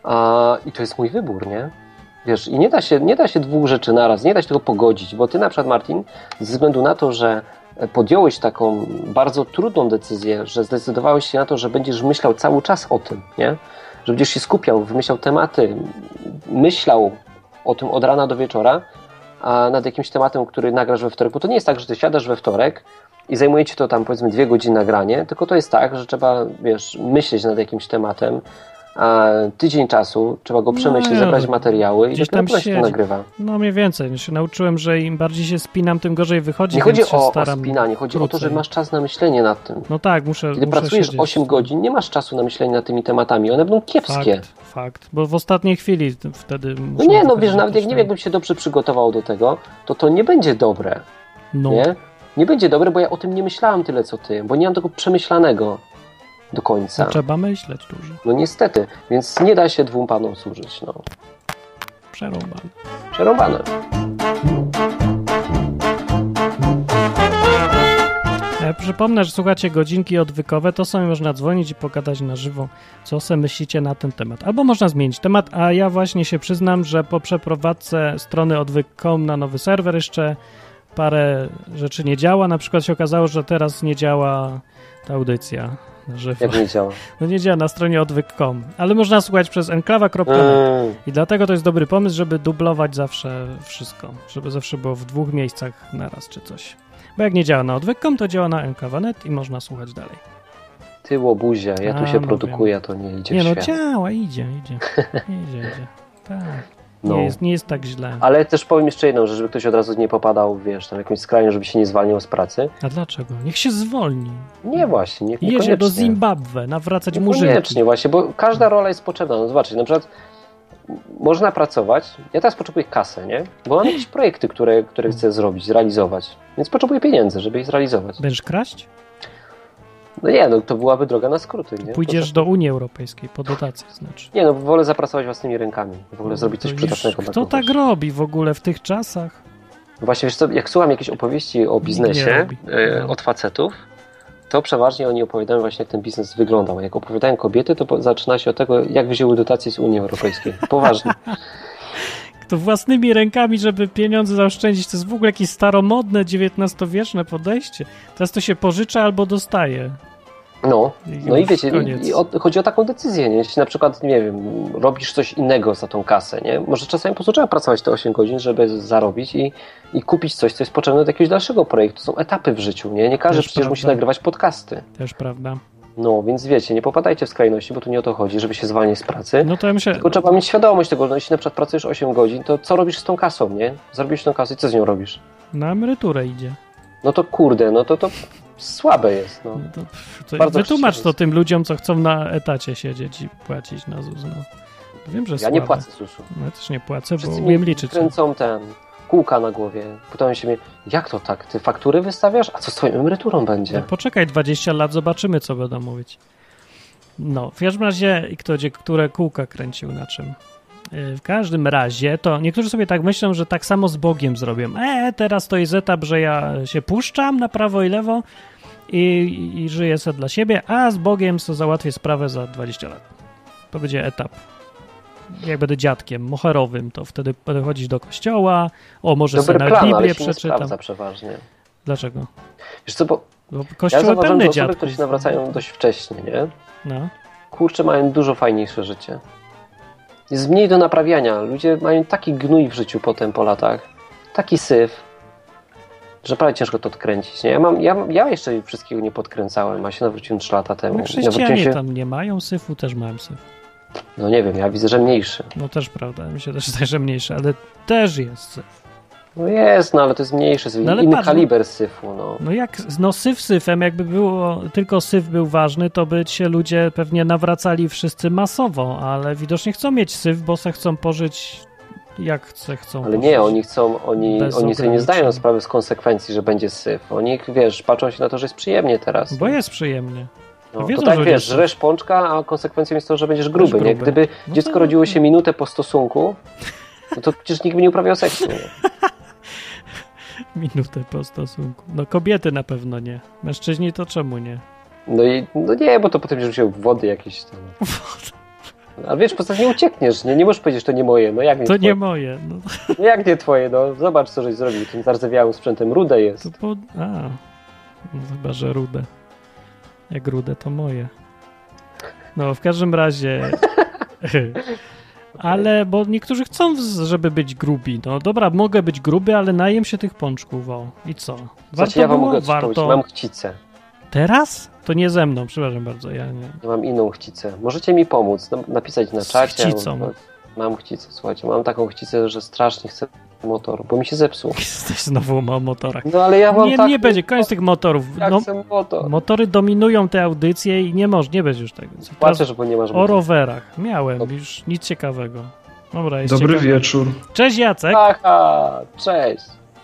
a, i to jest mój wybór, nie? Wiesz, i nie da się, nie da się dwóch rzeczy naraz, nie da się tego pogodzić, bo ty na przykład, Martin, ze względu na to, że podjąłeś taką bardzo trudną decyzję, że zdecydowałeś się na to, że będziesz myślał cały czas o tym, nie? Że będziesz się skupiał, wymyślał tematy, myślał o tym od rana do wieczora, a nad jakimś tematem, który nagrasz we wtorek, bo to nie jest tak, że ty siadasz we wtorek i zajmuje ci to tam powiedzmy dwie godziny nagranie, tylko to jest tak, że trzeba, wiesz, myśleć nad jakimś tematem, a tydzień czasu, trzeba go przemyśleć, no, zebrać materiały i dopiero się to nagrywa. No mniej więcej. Ja się nauczyłem, że im bardziej się spinam, tym gorzej wychodzi. Nie chodzi o, o spinanie, chodzi krócej. O to, że masz czas na myślenie nad tym. No tak, muszę Kiedy muszę pracujesz osiem godzin, nie masz czasu na myślenie nad tymi tematami, one będą kiepskie. Fakt, fakt. Bo w ostatniej chwili wtedy... No nie, no wiesz, nawet jak nie wiem, jakbym się dobrze przygotował do tego, to to nie będzie dobre. No. Nie? Nie będzie dobre, bo ja o tym nie myślałem tyle, co ty, bo nie mam tego przemyślanego do końca. No, trzeba myśleć dużo. No niestety, więc nie da się dwóm panom służyć, no. Przerąbane. Przerąbane. Ja przypomnę, że słuchacie godzinki odwykowe, to sobie można dzwonić i pogadać na żywo, co sobie myślicie na ten temat. Albo można zmienić temat, a ja właśnie się przyznam, że po przeprowadzce strony odwyk kropka com na nowy serwer jeszcze parę rzeczy nie działa. Na przykład się okazało, że teraz nie działa ta audycja na żywo. Jak nie działa? No nie działa na stronie odwyk kropka com, ale można słuchać przez enklawa kropka net mm. i dlatego to jest dobry pomysł, żeby dublować zawsze wszystko, żeby zawsze było w dwóch miejscach naraz czy coś. Bo jak nie działa na odwyk kropka com, to działa na enklawa kropka net i można słuchać dalej. Ty łobuzie, ja tu a, się no produkuję, wiem. To nie idzie Nie w no świat. działa, idzie, idzie, idzie, idzie. Tak. No. Nie, jest, nie jest tak źle. Ale też powiem jeszcze jedną rzecz, żeby ktoś od razu nie popadał, wiesz, tam jakąś skrajnią, żeby się nie zwalniał z pracy. A dlaczego? Niech się zwolni. Nie właśnie, niech jedzie do Zimbabwe, nawracać murzynki. Niekoniecznie właśnie, bo każda rola jest potrzebna. No zobaczcie, na przykład można pracować, ja teraz potrzebuję kasę, nie? Bo mam jakieś projekty, które, które chcę zrobić, zrealizować, więc potrzebuję pieniędzy, żeby je zrealizować. Będziesz kraść? No nie, no to byłaby droga na skróty, nie? Pójdziesz do Unii Europejskiej po dotację, znaczy. Nie, no wolę zapracować własnymi rękami, w ogóle no, zrobić coś przydatnego. Kto tak robi w ogóle w tych czasach? Właśnie, wiesz co, jak słucham jakieś opowieści o biznesie e, od facetów, to przeważnie oni opowiadają właśnie, jak ten biznes wyglądał. Jak opowiadają kobiety, to zaczyna się od tego, jak wzięły dotacje z Unii Europejskiej. Poważnie. To własnymi rękami, żeby pieniądze zaoszczędzić, to jest w ogóle jakieś staromodne, dziewiętnastowieczne podejście. Teraz to się pożycza albo dostaje. No, I no i wiecie, i, i o, chodzi o taką decyzję, nie? Jeśli na przykład, nie wiem, robisz coś innego za tą kasę, nie? Może czasami po prostu trzeba pracować te osiem godzin, żeby zarobić i, i kupić coś, co jest potrzebne do jakiegoś dalszego projektu. Są etapy w życiu, nie? Nie każdy Też przecież prawda. musi nagrywać podcasty. Też prawda. No, więc wiecie, nie popadajcie w skrajności, bo tu nie o to chodzi, żeby się zwalniać z pracy. No to ja myślę... Tylko trzeba mieć świadomość tego, no jeśli na przykład pracujesz osiem godzin, to co robisz z tą kasą, nie? Zrobisz tą kasę i co z nią robisz? Na emeryturę idzie. No to kurde, no to to słabe jest, no. no to, to wytłumacz to tym ludziom, co chcą na etacie siedzieć i płacić na ZUS, no. Wiem, że Ja słabe. nie płacę zusu. No ja też nie płacę, Wszyscy bo umiem liczyć. kręcą ten, kółka na głowie. Pytają się mnie, jak to tak? Ty faktury wystawiasz? A co z twoją emeryturą będzie? No, poczekaj dwadzieścia lat, zobaczymy, co będą mówić. No, w każdym razie, kto gdzie, które kółka kręcił na czym. W każdym razie, to niektórzy sobie tak myślą, że tak samo z Bogiem zrobią. E, teraz to jest etap, że ja się puszczam na prawo i lewo i, i żyję sobie dla siebie, a z Bogiem to załatwię sprawę za dwadzieścia lat. To będzie etap. Jak będę dziadkiem moherowym, to wtedy będę chodzić do kościoła, o, może Dobry sobie plan, nawet Biblię ale się przeczytam. nie sprawdza przeważnie. Dlaczego? Wiesz co, bo, bo ja kościół zauważyłem, pełny że osoby, dziadków. które się nawracają dość wcześnie, nie? No. Kurczę, mają dużo fajniejsze życie. Jest mniej do naprawiania. Ludzie mają taki gnój w życiu potem po latach, taki syf, że prawie ciężko to odkręcić. Nie? Ja, mam, ja, ja jeszcze wszystkiego nie podkręcałem, a się nawróciłem trzy lata temu. No, chrześcijanie się... tam nie mają syfu, też mają syf. No nie wiem, ja widzę, że mniejszy. No też prawda, mi się też zdaje, że mniejszy, ale też jest syf. No jest, no ale to jest mniejszy syf, no, inny patrz, kaliber syfu. No. no jak, no syf syfem, jakby było, tylko syf był ważny, to by się ludzie pewnie nawracali wszyscy masowo, ale widocznie chcą mieć syf, bo se chcą pożyć jak chce, chcą Ale pożyć. nie, oni chcą, oni, oni sobie nie zdają sprawy z konsekwencji, że będzie syf. Oni, wiesz, patrzą się na to, że jest przyjemnie teraz. Bo jest przyjemnie. No, wiedzą, to tak, że wiesz, jest... żresz pączka, a konsekwencją jest to, że będziesz gruby, gruby. nie? Gdyby no dziecko to... rodziło się minutę po stosunku, no to przecież nikt by nie uprawiał seksu. Nie? Minutę po stosunku. No kobiety na pewno nie. Mężczyźni to czemu nie? No i no nie, bo to potem będziesz musiał wody jakieś tam. Ale wiesz, po prostu nie uciekniesz, nie? Nie możesz powiedzieć, że to nie moje. No jak nie To twoje? nie moje. No. No jak nie twoje? No zobacz, co żeś zrobił. Tym zardzewiałym sprzętem rude jest. To po... A, no chyba, że rude. Jak rude, to moje. No, w każdym razie... Ale, bo niektórzy chcą, żeby być grubi. No dobra, mogę być gruby, ale najem się tych pączków, o. I co? Warto Znaczy, ja wam było? mogę Warto. Mam chcicę. Teraz? To nie ze mną, przepraszam bardzo, ja nie. Ja mam inną chcicę. Możecie mi pomóc, napisać na czacie. Z chcicą. Albo... Mam chcicę, słuchajcie, mam taką chcicę, że strasznie chcę motor, bo mi się zepsuł. Jesteś znowu o motorach. No ale ja mam Nie, tak... nie będzie, koniec tych motorów. Ja No, chcę motor. motory dominują te audycje i nie może, nie będzie już tego. Płaczesz, bo nie masz O motoru. rowerach. Miałem, Dobrze. już nic ciekawego. Dobra, jest Dobry ciekawe. wieczór. Cześć Jacek. Aha, cześć.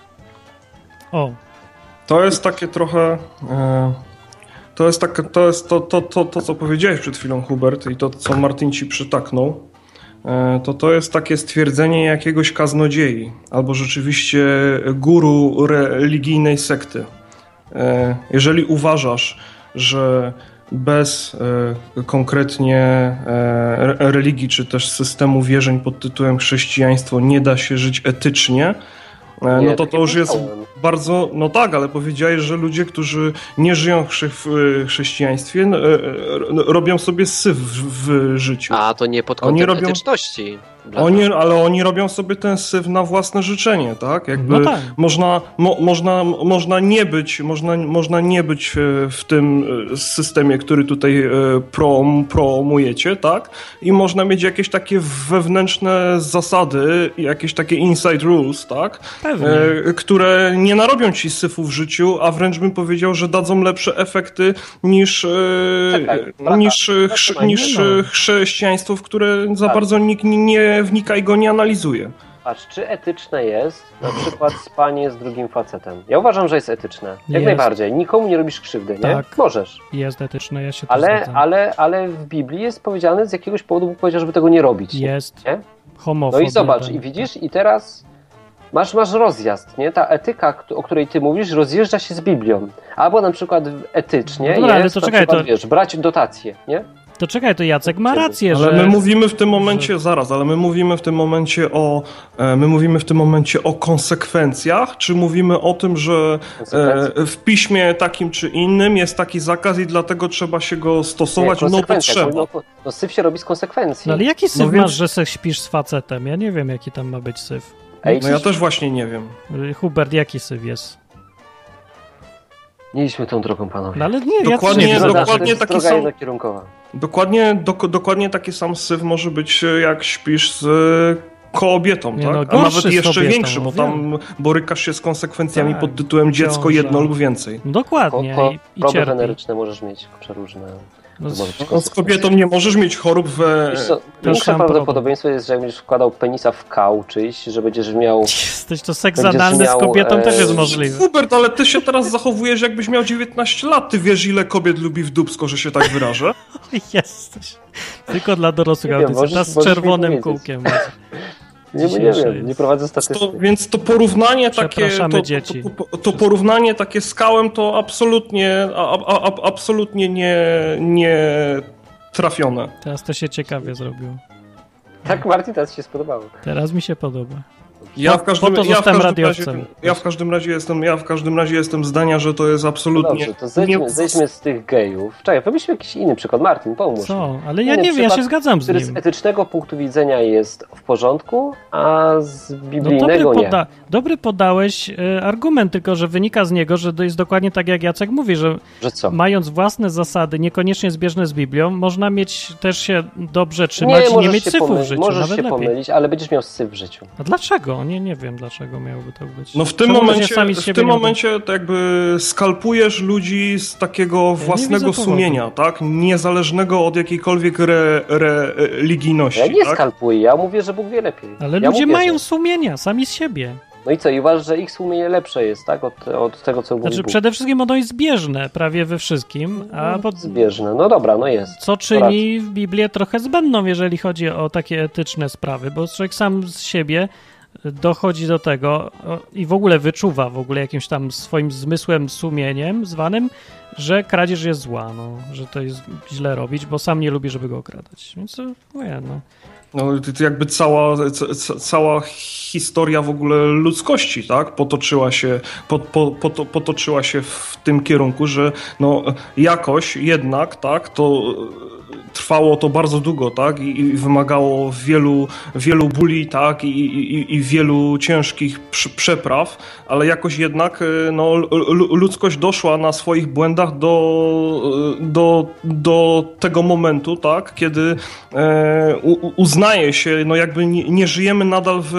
O, To jest takie trochę... E, to jest, takie, to, jest to, to, to, to, co powiedziałeś przed chwilą, Hubert, i to, co Martin ci przytaknął, e, to to jest takie stwierdzenie jakiegoś kaznodziei, albo rzeczywiście guru religijnej sekty. E, jeżeli uważasz, że bez e, konkretnie e, religii, czy też systemu wierzeń pod tytułem chrześcijaństwo nie da się żyć etycznie, e, Nie, no to tak to nie już jest powiedziałem. bardzo, no tak, ale powiedziałeś, że ludzie, którzy nie żyją chrze w chrześcijaństwie, no, e, e, robią sobie syf w, w życiu. A, to nie pod Oni kątem robią- etyczności. Dla Oni, ale oni robią sobie ten syf na własne życzenie, tak? Jakby No tak. Można, mo, można, można nie być, można, można nie być e, w tym e, systemie, który tutaj e, prom, promujecie, tak? I można mieć jakieś takie wewnętrzne zasady, jakieś takie inside rules, tak? pewnie. E, które nie narobią ci syfu w życiu, a wręcz bym powiedział, że dadzą lepsze efekty niż, e, Czekaj, bracha, niż, chrz, zatrzymaj, niż nie no. e, chrześcijaństwo, w które za Tak. bardzo nikt nie wnika i go nie analizuje. Patrz, czy etyczne jest na przykład spanie z drugim facetem? Ja uważam, że jest etyczne. Jak Jest. najbardziej. Nikomu nie robisz krzywdy, nie? Tak. Możesz. Jest etyczne, ja się tu Ale, zgadzam. ale, ale w Biblii jest powiedziane, z jakiegoś powodu Bóg powiedział, żeby tego nie robić. Jest. Nie? No Homofobia. i zobacz, tak. i widzisz, i teraz masz, masz rozjazd, nie? Ta etyka, k- o której ty mówisz, rozjeżdża się z Biblią. Albo na przykład etycznie No dobra, ale jest to na czekaj, przykład, to- wiesz, brać dotacje, nie? To czekaj, to Jacek ma rację, Ale że... my mówimy w tym momencie, zaraz, ale my mówimy w tym momencie o, e, my mówimy w tym momencie o konsekwencjach, czy mówimy o tym, że Konsekwencje. e, w piśmie takim czy innym jest taki zakaz i dlatego trzeba się go stosować? Nie, No bo konsekwencje, trzeba. No, no syf się robi z konsekwencji. No ale jaki syf No więc- masz, że se śpisz z facetem? Ja nie wiem, jaki tam ma być syf. Ej, No ja też właśnie nie wiem. Hubert, jaki syf jest? Nie idźmy tą drogą, panowie. No ale nie, Dokładnie, ja też nie Droga- wiem. dokładnie droga taki sam- jednokierunkowa. Dokładnie, dok, dokładnie taki sam syf może być, e, jak śpisz z e, kobietą, Nie, tak? no, A gorszy nawet z jeszcze kobietą, większy, bo wiem. tam borykasz się z konsekwencjami Tak, pod tytułem dziecko ciąża. jedno lub więcej. No dokładnie, Po, po, i, i Proby cierpi. weneryczne możesz mieć przeróżne. No, no, z kobietą nie możesz mieć chorób we... Większe prawdopodobieństwo jest, że jak będziesz wkładał penisa w kał czyjś, że będziesz miał... Jesteś to seks analny z kobietą e... też jest możliwe. Hubert, ale ty się teraz zachowujesz, jakbyś miał dziewiętnaście lat. Ty wiesz, ile kobiet lubi w dupsko, że się tak wyrażę? Jesteś. Tylko dla dorosłych audycji. Ta z czerwonym kółkiem. Nie, nie wiem, nie prowadzę statystyk. To, więc to porównanie takie to, dzieci. To, to, to porównanie takie z kałem to absolutnie a, a, a, absolutnie nie, nie trafione. Teraz to się ciekawie zrobiło. Tak, Martin, teraz się spodobało. Teraz mi się podoba. Ja w każdym, po to ja w każdym radiowcem. razie, ja w każdym razie jestem, ja w każdym razie jestem zdania, że to jest absolutnie... No dobrze, to zejdźmy, nie... zejdźmy z tych gejów. Czekaj, wymyślmy jakiś inny przykład. Martin, pomóż. Co? Ale ja nie wiem, ja się zgadzam z nim. Który z etycznego punktu widzenia jest w porządku, a z biblijnego no dobry nie. Poda- dobry podałeś y, argument, tylko że wynika z niego, że to jest dokładnie tak, jak Jacek mówi, że, że co? mając własne zasady, niekoniecznie zbieżne z Biblią, można mieć też się dobrze trzymać nie, i nie mieć syfu pomylić, w życiu. Możesz Nawet się lepiej. pomylić, ale będziesz miał syf w życiu. A dlaczego? Nie, nie wiem, dlaczego miałoby to być. No w tym Czemu momencie, sami z w tym nie momencie to jakby skalpujesz ludzi z takiego ja własnego sumienia, tak? Niezależnego od jakiejkolwiek re, re, religijności. Ja nie tak? skalpuję, ja mówię, że Bóg wie lepiej. Ale ja ludzie mówię, mają że... sumienia, sami z siebie. No i co, i uważasz, że ich sumienie lepsze jest, tak? Od, od tego, co mówi Znaczy Bóg. przede wszystkim ono jest zbieżne prawie we wszystkim, a pod... Zbieżne, no dobra, no jest. Co czyni w Biblię trochę zbędną, jeżeli chodzi o takie etyczne sprawy, bo człowiek sam z siebie dochodzi do tego i w ogóle wyczuwa w ogóle jakimś tam swoim zmysłem, sumieniem zwanym, że kradzież jest zła, no, że to jest źle robić, bo sam nie lubi, żeby go okradać. Więc to, mówię, no. No, to jakby cała, ca, cała historia w ogóle ludzkości, tak, potoczyła się, po, po, po, potoczyła się w tym kierunku, że no, jakoś jednak, tak, to trwało to bardzo długo, tak, i, i wymagało wielu, wielu bóli, tak, i, i, i wielu ciężkich przepraw, ale jakoś jednak no, ludzkość doszła na swoich błędach do, do, do tego momentu, tak, kiedy e, uznaje się, no jakby nie, nie żyjemy nadal w,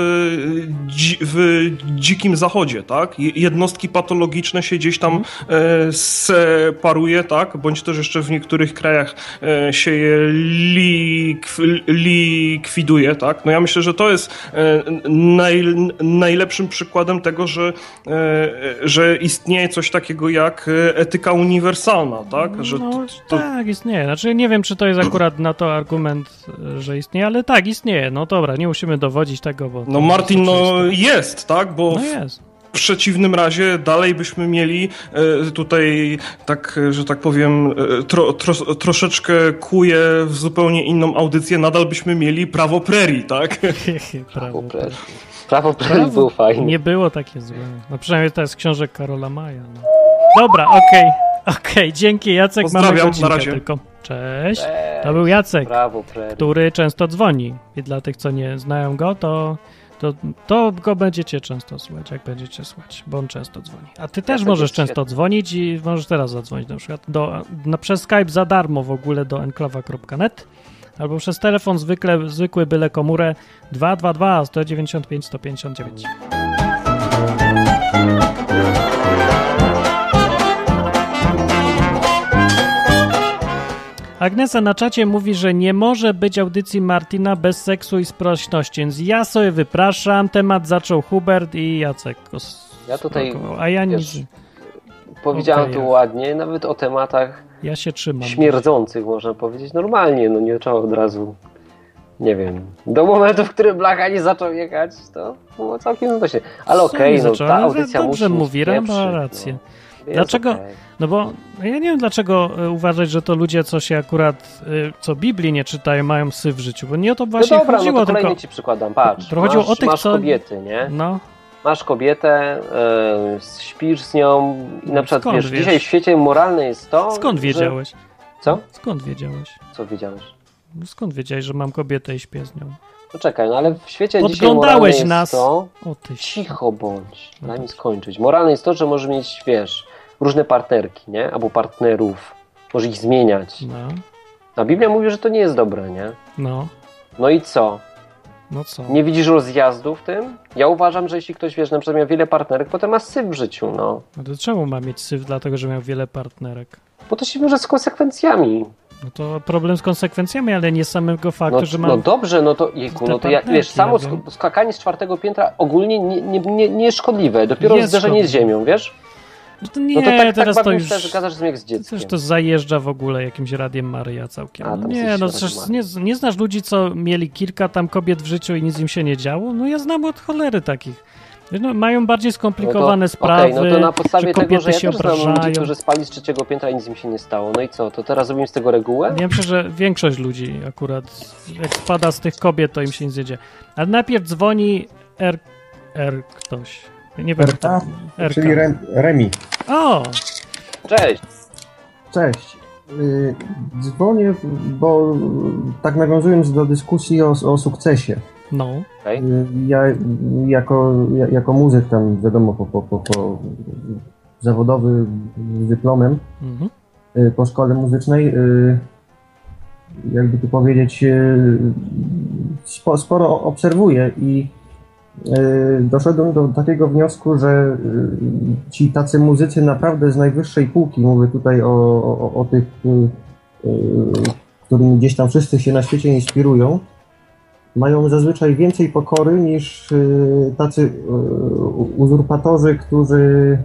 w dzikim zachodzie, tak, jednostki patologiczne się gdzieś tam e, separuje, tak, bądź też jeszcze w niektórych krajach e, się je Likw, likwiduje, tak? No ja myślę, że to jest e, naj, najlepszym przykładem tego, że, e, że istnieje coś takiego jak etyka uniwersalna, tak? Że no, to, to... Tak, istnieje. Znaczy nie wiem, czy to jest akurat na to argument, że istnieje, ale tak, istnieje. No dobra, nie musimy dowodzić tego, bo... No Martin, no jest, tak? Bo no jest. W przeciwnym razie dalej byśmy mieli e, tutaj, tak, że tak powiem, e, tro, tro, troszeczkę kuję w zupełnie inną audycję, nadal byśmy mieli prawo prerii, tak? Prawo prerii. Prawo prerii było fajne. Nie było takie złe. No przynajmniej to jest książek Karola Maja. No. Dobra, okej. Okay. Okej, okay, dzięki Jacek. Pozdrawiam, mamy na razie. Tylko. Cześć. Cześć. To był Jacek, który często dzwoni. I dla tych, co nie znają go, to... To, to go będziecie często słuchać, jak będziecie słuchać, bo on często dzwoni. A ty też ja możesz często świetnie. dzwonić i możesz teraz zadzwonić na przykład do, na, przez Skype za darmo w ogóle do enklawa kropka net albo przez telefon zwykle, zwykły byle komórę dwa dwa dwa, sto dziewięćdziesiąt pięć, sto pięćdziesiąt dziewięć. Agnesa na czacie mówi, że nie może być audycji Martina bez seksu i sprośności, więc ja sobie wypraszam, temat zaczął Hubert i Jacek. Ja tutaj, a ja wiesz, nie... powiedziałem okay, tu ładnie, nawet o tematach ja się trzymam śmierdzących, można powiedzieć, normalnie, no nie trzeba od razu, nie wiem, do momentu, w którym Blacha nie zaczął jechać, to było całkiem znośnie. Ale okej, okay, no ta audycja dobrze musi mówi, Ram ma rację. No. Dlaczego? Okay. No bo ja nie wiem, dlaczego uważać, że to ludzie, co się akurat, co Biblii nie czytają, mają syf w życiu, bo nie o to właśnie no dobra, chodziło. No to kolejny tylko... ci przykładam, patrz, to chodziło masz, o tych, masz co... kobiety, nie? No. Masz kobietę, yy, śpisz z nią i na przykład, Skąd wiesz, wiesz? dzisiaj w świecie moralne jest to, Skąd wiedziałeś? Że... Co? Skąd wiedziałeś? Co wiedziałeś? Skąd wiedziałeś, że mam kobietę i śpię z nią? No czekaj, no ale w świecie dzisiaj moralne jest nas. to... O ty cicho bądź, daj mi skończyć. Moralne jest to, że możesz mieć, wiesz, różne partnerki, nie? Albo partnerów. Możesz ich zmieniać. No. A Biblia mówi, że to nie jest dobre, nie? No. No i co? No co? Nie widzisz rozjazdu w tym? Ja uważam, że jeśli ktoś, wiesz, na przykład miał wiele partnerek, potem ma syf w życiu, no. No to czemu ma mieć syf? Dlatego, że miał wiele partnerek. Bo to się wiąże z konsekwencjami. No to problem z konsekwencjami, ale nie samego faktu, no, że mam... No dobrze, no to jejku, no to ja, wiesz, samo ja skakanie z czwartego piętra ogólnie nie, nie, nie, nie jest szkodliwe, dopiero jest zderzenie szkodliwe. z ziemią, wiesz? No to nie, no to tak, teraz tak to już... że gadasz jak z dzieckiem. Coś to zajeżdża w ogóle jakimś Radiem Maryja całkiem. A, nie, no przecież nie, nie znasz ludzi, co mieli kilka tam kobiet w życiu i nic im się nie działo? No ja znam od cholery takich. No, mają bardziej skomplikowane no to, sprawy, okay, no to na podstawie że tego, że ja się też znam obrażają. ludzi, którzy spali z trzeciego piętra i nic im się nie stało. No i co? To teraz robimy z tego regułę? Wiem, że większość ludzi akurat, jak spada z tych kobiet, to im się nic nie dzieje. Ale najpierw dzwoni R... R ktoś. Nie wiem kto. R K, czyli Rem, Remi. O! Cześć! Cześć. Yy, dzwonię, bo tak nawiązując do dyskusji o, o sukcesie. No. Okay. Yy, ja jako, ja, jako muzyk tam, wiadomo, po, po, po, po zawodowy z dyplomem, mhm. yy, po szkole muzycznej, yy, jakby tu powiedzieć, yy, spo, sporo obserwuję i doszedłem do takiego wniosku, że ci tacy muzycy naprawdę z najwyższej półki, mówię tutaj o, o, o tych, którymi gdzieś tam wszyscy się na świecie inspirują, mają zazwyczaj więcej pokory niż tacy uzurpatorzy, którzy,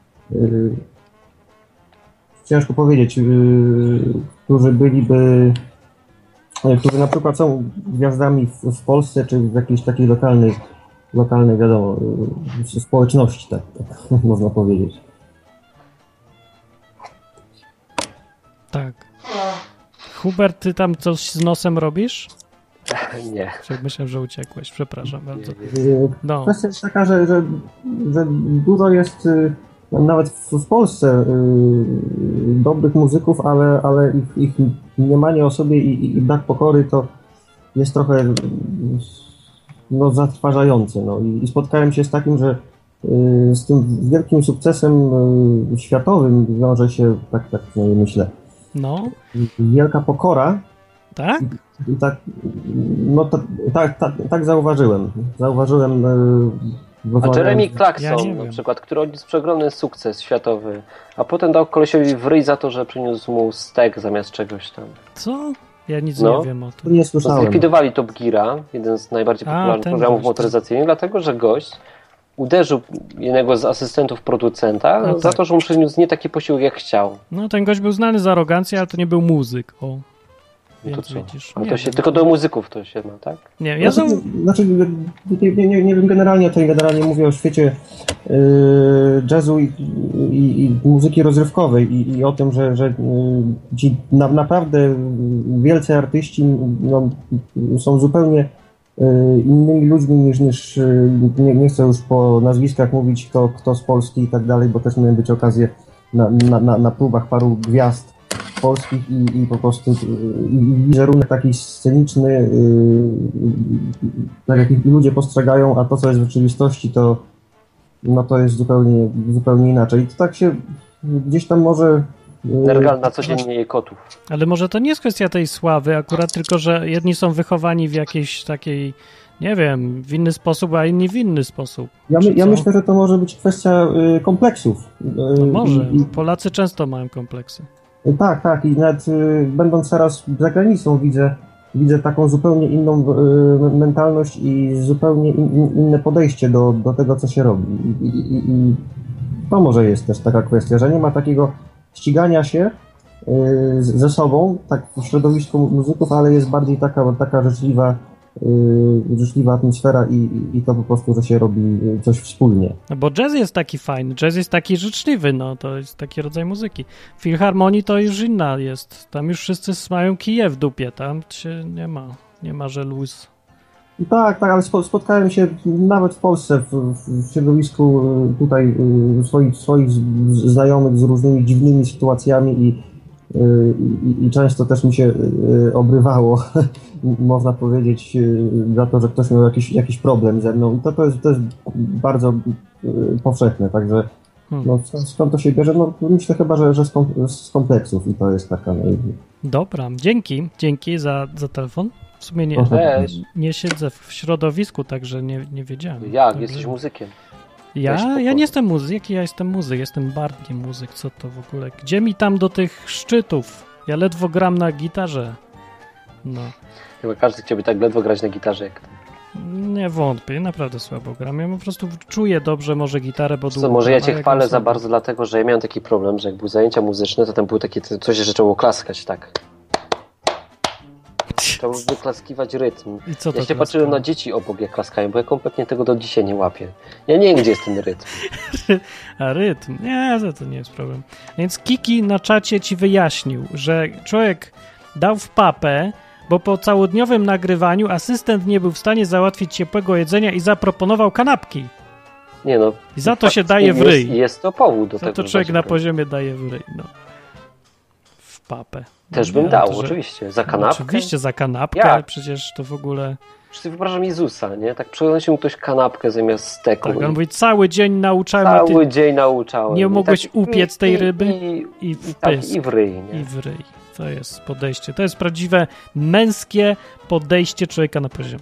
ciężko powiedzieć, którzy byliby, którzy na przykład są gwiazdami w, w Polsce czy w jakiejś takiej lokalnej lokalnej, wiadomo, społeczności, tak, tak można powiedzieć. Tak. Hubert, ty tam coś z nosem robisz? Nie. Myślałem, że uciekłeś, przepraszam bardzo. No. Kwestia jest taka, że, że, że dużo jest nawet w Polsce dobrych muzyków, ale, ale ich, ich mniemanie o sobie i, i brak pokory to jest trochę no, zatrważające. No. I, I spotkałem się z takim, że y, z tym wielkim sukcesem y, światowym wiąże się, tak, tak no, myślę, no. wielka pokora. Tak? I, i tak, no to, tak, tak, tak zauważyłem. Zauważyłem. Y, a Jeremy Clarkson ja na przykład, który odniósł przeogromny sukces światowy, a potem dał kolesiowi w ryj za to, że przyniósł mu stek zamiast czegoś tam. Co? Ja nic no. nie wiem o tym. Nie słyszałem. Zlikwidowali Top Geara, jeden z najbardziej popularnych A, programów gość, motoryzacyjnych, dlatego że gość uderzył jednego z asystentów producenta no za tak. to, że mu przyniósł nie taki posiłek, jak chciał. No ten gość był znany za arogancję, ale to nie był muzyk. O. No to co? Widzisz, to się, tylko do muzyków to się ma, tak? Nie, ja znaczy, są... znaczy nie, nie, nie, nie wiem generalnie, to generalnie mówię o świecie yy, jazzu i, i, i muzyki rozrywkowej i, i o tym, że, że yy, ci na, naprawdę wielcy artyści no, są zupełnie yy, innymi ludźmi niż, niż yy, nie, nie chcę już po nazwiskach mówić kto, kto z Polski i tak dalej, bo też miałem być okazję na, na, na, na próbach paru gwiazd polskich i, i po prostu i wizerunek taki sceniczny, yy, tak jak ludzie postrzegają, a to, co jest w rzeczywistości, to no to jest zupełnie, zupełnie inaczej. I to tak się gdzieś tam może... Yy, Nergal na codziennie je kotów. Ale może to nie jest kwestia tej sławy akurat, tylko że jedni są wychowani w jakiejś takiej, nie wiem, w inny sposób, a inni w inny sposób. Ja, my, ja myślę, że to może być kwestia yy, kompleksów. Yy, no może. I, Polacy często mają kompleksy. Tak, tak i nawet y, będąc teraz za granicą widzę, widzę taką zupełnie inną y, mentalność i zupełnie in, inne podejście do, do tego, co się robi. I, i, i to może jest też taka kwestia, że nie ma takiego ścigania się y, ze sobą, tak w środowisku muzyków, ale jest bardziej taka, taka życzliwa, y, życzliwa atmosfera i, i to po prostu, że się robi coś wspólnie. No bo jazz jest taki fajny, jazz jest taki życzliwy, no to jest taki rodzaj muzyki. W filharmonii to już inna jest, tam już wszyscy mają kije w dupie, tam się nie ma, nie ma żeluz. Tak, tak, ale spotkałem się nawet w Polsce, w, w środowisku tutaj swoich, swoich znajomych z różnymi dziwnymi sytuacjami i I, i często też mi się obrywało, można powiedzieć, za to, że ktoś miał jakiś, jakiś problem ze mną. I to, to, jest, to jest bardzo powszechne, także no, skąd to się bierze? No, myślę chyba, że, że z kompleksów i to jest taka... Dobra, dzięki, dzięki za, za telefon. W sumie nie, nie siedzę w środowisku, także nie, nie wiedziałem. Jak? Także... Jesteś muzykiem. Ja, ja nie jestem muzyk, ja jestem muzyk, jestem bardziej muzyk, co to w ogóle? Gdzie mi tam do tych szczytów? Ja ledwo gram na gitarze. No. Chyba każdy chciałby tak ledwo grać na gitarze jak ty. Nie wątpię, naprawdę słabo gram. Ja po prostu czuję dobrze może gitarę, bo Co, długo może ja gram, cię a jak chwalę gram za słabo. bardzo, dlatego że ja miałem taki problem, że jak były zajęcia muzyczne, to tam było takie coś, że trzeba było klaskać, tak. Trzeba było wyklaskiwać rytm. I co to Ja się klaskało? patrzyłem na dzieci obok, jak klaskają, bo ja kompletnie tego do dzisiaj nie łapię. Ja nie wiem, gdzie jest ten rytm. A rytm? Nie, to, to nie jest problem. Więc Kiki na czacie ci wyjaśnił, że człowiek dał w papę, bo po całodniowym nagrywaniu asystent nie był w stanie załatwić ciepłego jedzenia i zaproponował kanapki. Nie no. I za to się daje w ryj. Jest, jest to powód do Za tego. to że człowiek się na robi. poziomie daje w ryj, no. W papę. Też Nie, bym ale dał, to, że- oczywiście. Za kanapkę. Oczywiście za kanapkę, Jak? przecież to w ogóle... Przecież ty wyobrażam Jezusa, nie? Tak przynosi mu ktoś kanapkę zamiast steku. Tak, on mówi, cały dzień nauczałem, a Cały ty dzień nauczałem. nie I mogłeś tak, upiec tej ryby? I, i i, w i, tak, pysk. i w ryj, nie? I w ryj. To jest podejście. To jest prawdziwe męskie podejście człowieka na poziomie.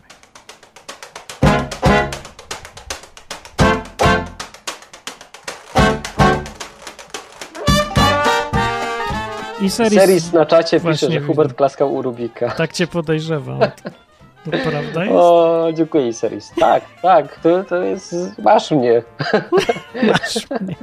I serii... Seris na czacie Właśnie pisze, że widzę. Hubert klaskał u Rubika. Tak cię podejrzewam. To prawda jest? O, dziękuję Seris. Tak, tak, to, to jest... Masz mnie. Masz mnie.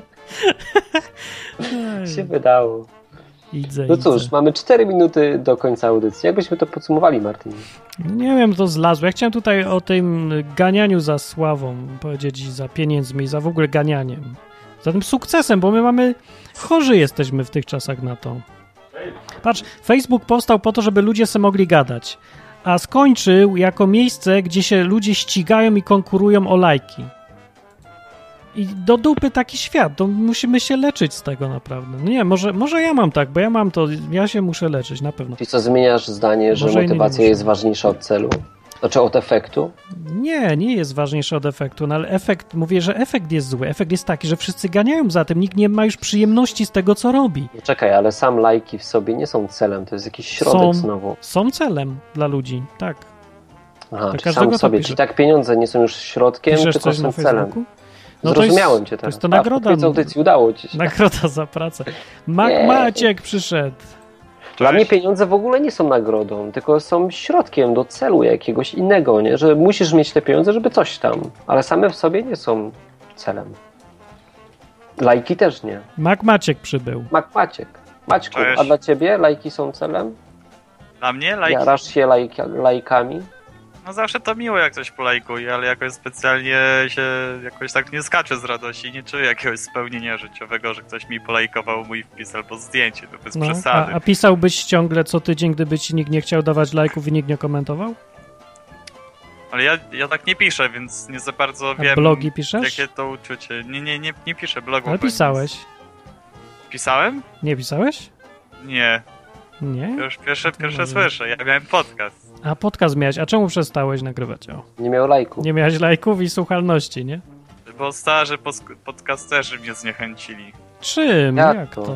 się wydało. Idzę, No cóż, idzę. mamy cztery minuty do końca audycji. Jakbyśmy to podsumowali, Martin? Nie wiem, to zlazło. Ja chciałem tutaj o tym ganianiu za sławą powiedzieć, za pieniędzmi, za w ogóle ganianiem. Za tym sukcesem, bo my mamy... Chorzy jesteśmy w tych czasach na to. Patrz, Facebook powstał po to, żeby ludzie sobie mogli gadać, a skończył jako miejsce, gdzie się ludzie ścigają i konkurują o lajki. I do dupy taki świat, to musimy się leczyć z tego naprawdę. No nie, może, może ja mam tak, bo ja mam to, ja się muszę leczyć, na pewno. Czyli co, zmieniasz zdanie, że Może inni nie motywacja muszą. jest ważniejsza od celu? Znaczy od efektu? Nie, nie jest ważniejszy od efektu, no ale efekt, mówię, że efekt jest zły. Efekt jest taki, że wszyscy ganiają za tym, nikt nie ma już przyjemności z tego, co robi. No czekaj, ale sam lajki w sobie nie są celem, to jest jakiś środek Są. znowu. Są celem dla ludzi, tak. Aha, Dla czy każdego sam to w sobie, pisze. czyli tak pieniądze nie są już środkiem, Piszesz tylko coś na są celem. Facebooku? No Zrozumiałem to cię jest, teraz. to jest to Patrz, nagroda. po tej audycji udało ci się. Nagroda za pracę. Mac Nie. Maciek przyszedł. Dla mnie pieniądze w ogóle nie są nagrodą, tylko są środkiem do celu jakiegoś innego, nie? Że musisz mieć te pieniądze, żeby coś tam, ale same w sobie nie są celem. Lajki też nie. Mac Maciek przybył. Mak Maciek. Maćku, Cześć. a dla ciebie lajki są celem? Dla mnie lajki? Jarasz się lajki, lajkami? No zawsze to miło jak coś polajkuje, ale jakoś specjalnie się jakoś tak nie skaczę z radości, nie czuję jakiegoś spełnienia życiowego, że ktoś mi polajkował mój wpis albo zdjęcie, to bez No, a, przesady. a pisałbyś ciągle co tydzień, gdyby ci nikt nie chciał dawać lajków i nikt nie komentował? Ale ja, ja tak nie piszę, więc nie za bardzo A wiem, blogi piszesz? jakie to uczucie. Nie, nie, nie, nie piszę blogów. Ale ani pisałeś. nic. Pisałem? Nie pisałeś? Nie. Nie? Już pierwsze, pierwsze Może. słyszę. Ja miałem podcast. A podcast miałeś. A czemu przestałeś nagrywać? O. Nie miał lajku. Nie miałeś lajków i słuchalności, nie? Bo starzy posk- podcasterzy mnie zniechęcili. Czym? Jak Jak, to? to?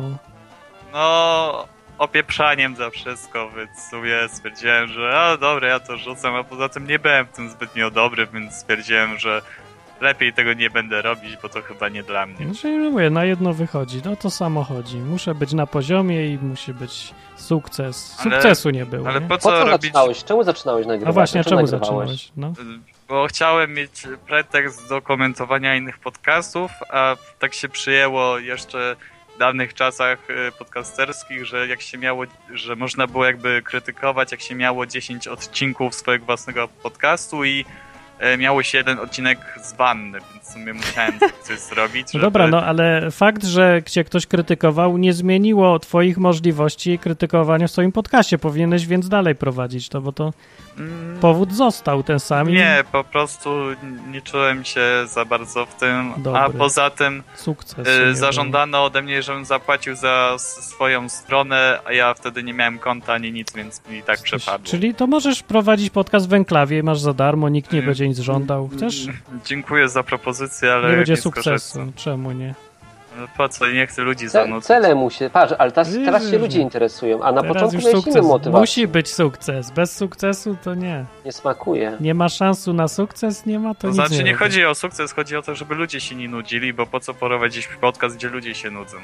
No, opieprzaniem za wszystko, więc w sumie stwierdziłem, że a dobra, ja to rzucam, a poza tym nie byłem w tym zbytnio dobry, więc stwierdziłem, że lepiej tego nie będę robić, bo to chyba nie dla mnie. Znaczy, mówię, na jedno wychodzi. No to samo chodzi. Muszę być na poziomie i musi być sukces. Ale- Sukcesu nie było, Ale nie? po Po co co robić? zaczynałeś? Czemu zaczynałeś nagrywać? A właśnie, Dlaczego czemu nagrywałeś? zaczynałeś? No. Bo chciałem mieć pretekst do komentowania innych podcastów, a tak się przyjęło jeszcze w dawnych czasach y, podcasterskich, że jak się miało, że można było jakby krytykować, jak się miało dziesięć odcinków swojego własnego podcastu i y, miało się jeden odcinek z wanny, więc w sumie musiałem coś zrobić, No żeby... dobra, no ale fakt, że cię ktoś krytykował, nie zmieniło twoich możliwości krytykowania w swoim podcaście. Powinieneś więc dalej prowadzić to, bo to Mm, powód został ten sam i nie, po prostu nie czułem się za bardzo w tym, a Dobry. poza tym sukces. y, zażądano ode mnie, żebym zapłacił za s- swoją stronę, a ja wtedy nie miałem konta ani nic, więc mi tak przepadło. Czyli to możesz prowadzić podcast w enklawie, masz za darmo, nikt nie Mm. będzie nic żądał. Chcesz? Dziękuję za propozycję, ale Nie będzie nie sukcesu. skorzystam. Czemu nie? No po co? Nie chcę ludzi Ce- zanudzać. Cele mu się, patrz, ale teraz, teraz się Jezu. ludzie interesują, a na Teraz początku już miałeś sukces. inną motywację. Musi być sukces. Bez sukcesu to nie. Nie smakuje. Nie ma szansu na sukces, nie ma to, To nic znaczy nie nie robi. chodzi o sukces, chodzi o to, żeby ludzie się nie nudzili, bo po co prowadzić podcast, gdzie ludzie się nudzą? Tak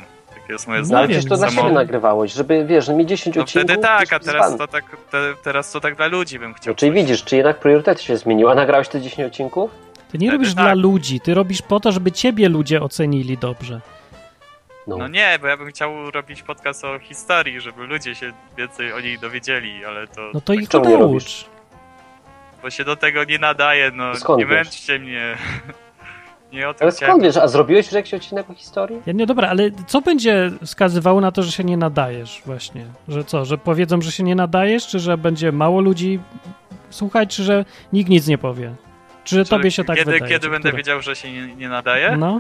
Takie jest moje No, zdanie. ale przecież to dla siebie nagrywałeś, żeby, wiesz, mieć dziesięć no odcinków. wtedy tak, a teraz to tak, te, teraz to tak dla ludzi bym chciał. No, czyli widzisz, czy jednak priorytety się zmieniły. A nagrałeś te dziesięć odcinków? Ty nie Wtedy robisz tak. dla ludzi, ty robisz po to, żeby ciebie ludzie ocenili dobrze. No. No nie, bo ja bym chciał robić podcast o historii, żeby ludzie się więcej o niej dowiedzieli, ale to... No to ich czemu nie naucz. Bo się do tego nie nadaje, no Skąd nie wiesz? męczcie mnie. Nie o tym Ale chciałem. skąd wiesz, a zrobiłeś już jakiś odcinek o historii? Ja nie, dobra, ale co będzie wskazywało na to, że się nie nadajesz właśnie? Że co, że powiedzą, że się nie nadajesz, czy że będzie mało ludzi słuchać, czy że nikt nic nie powie? Czy że Czy tobie się tak kiedy, wydaje? Kiedy czy będę które? wiedział, że się nie, nie nadaje? No,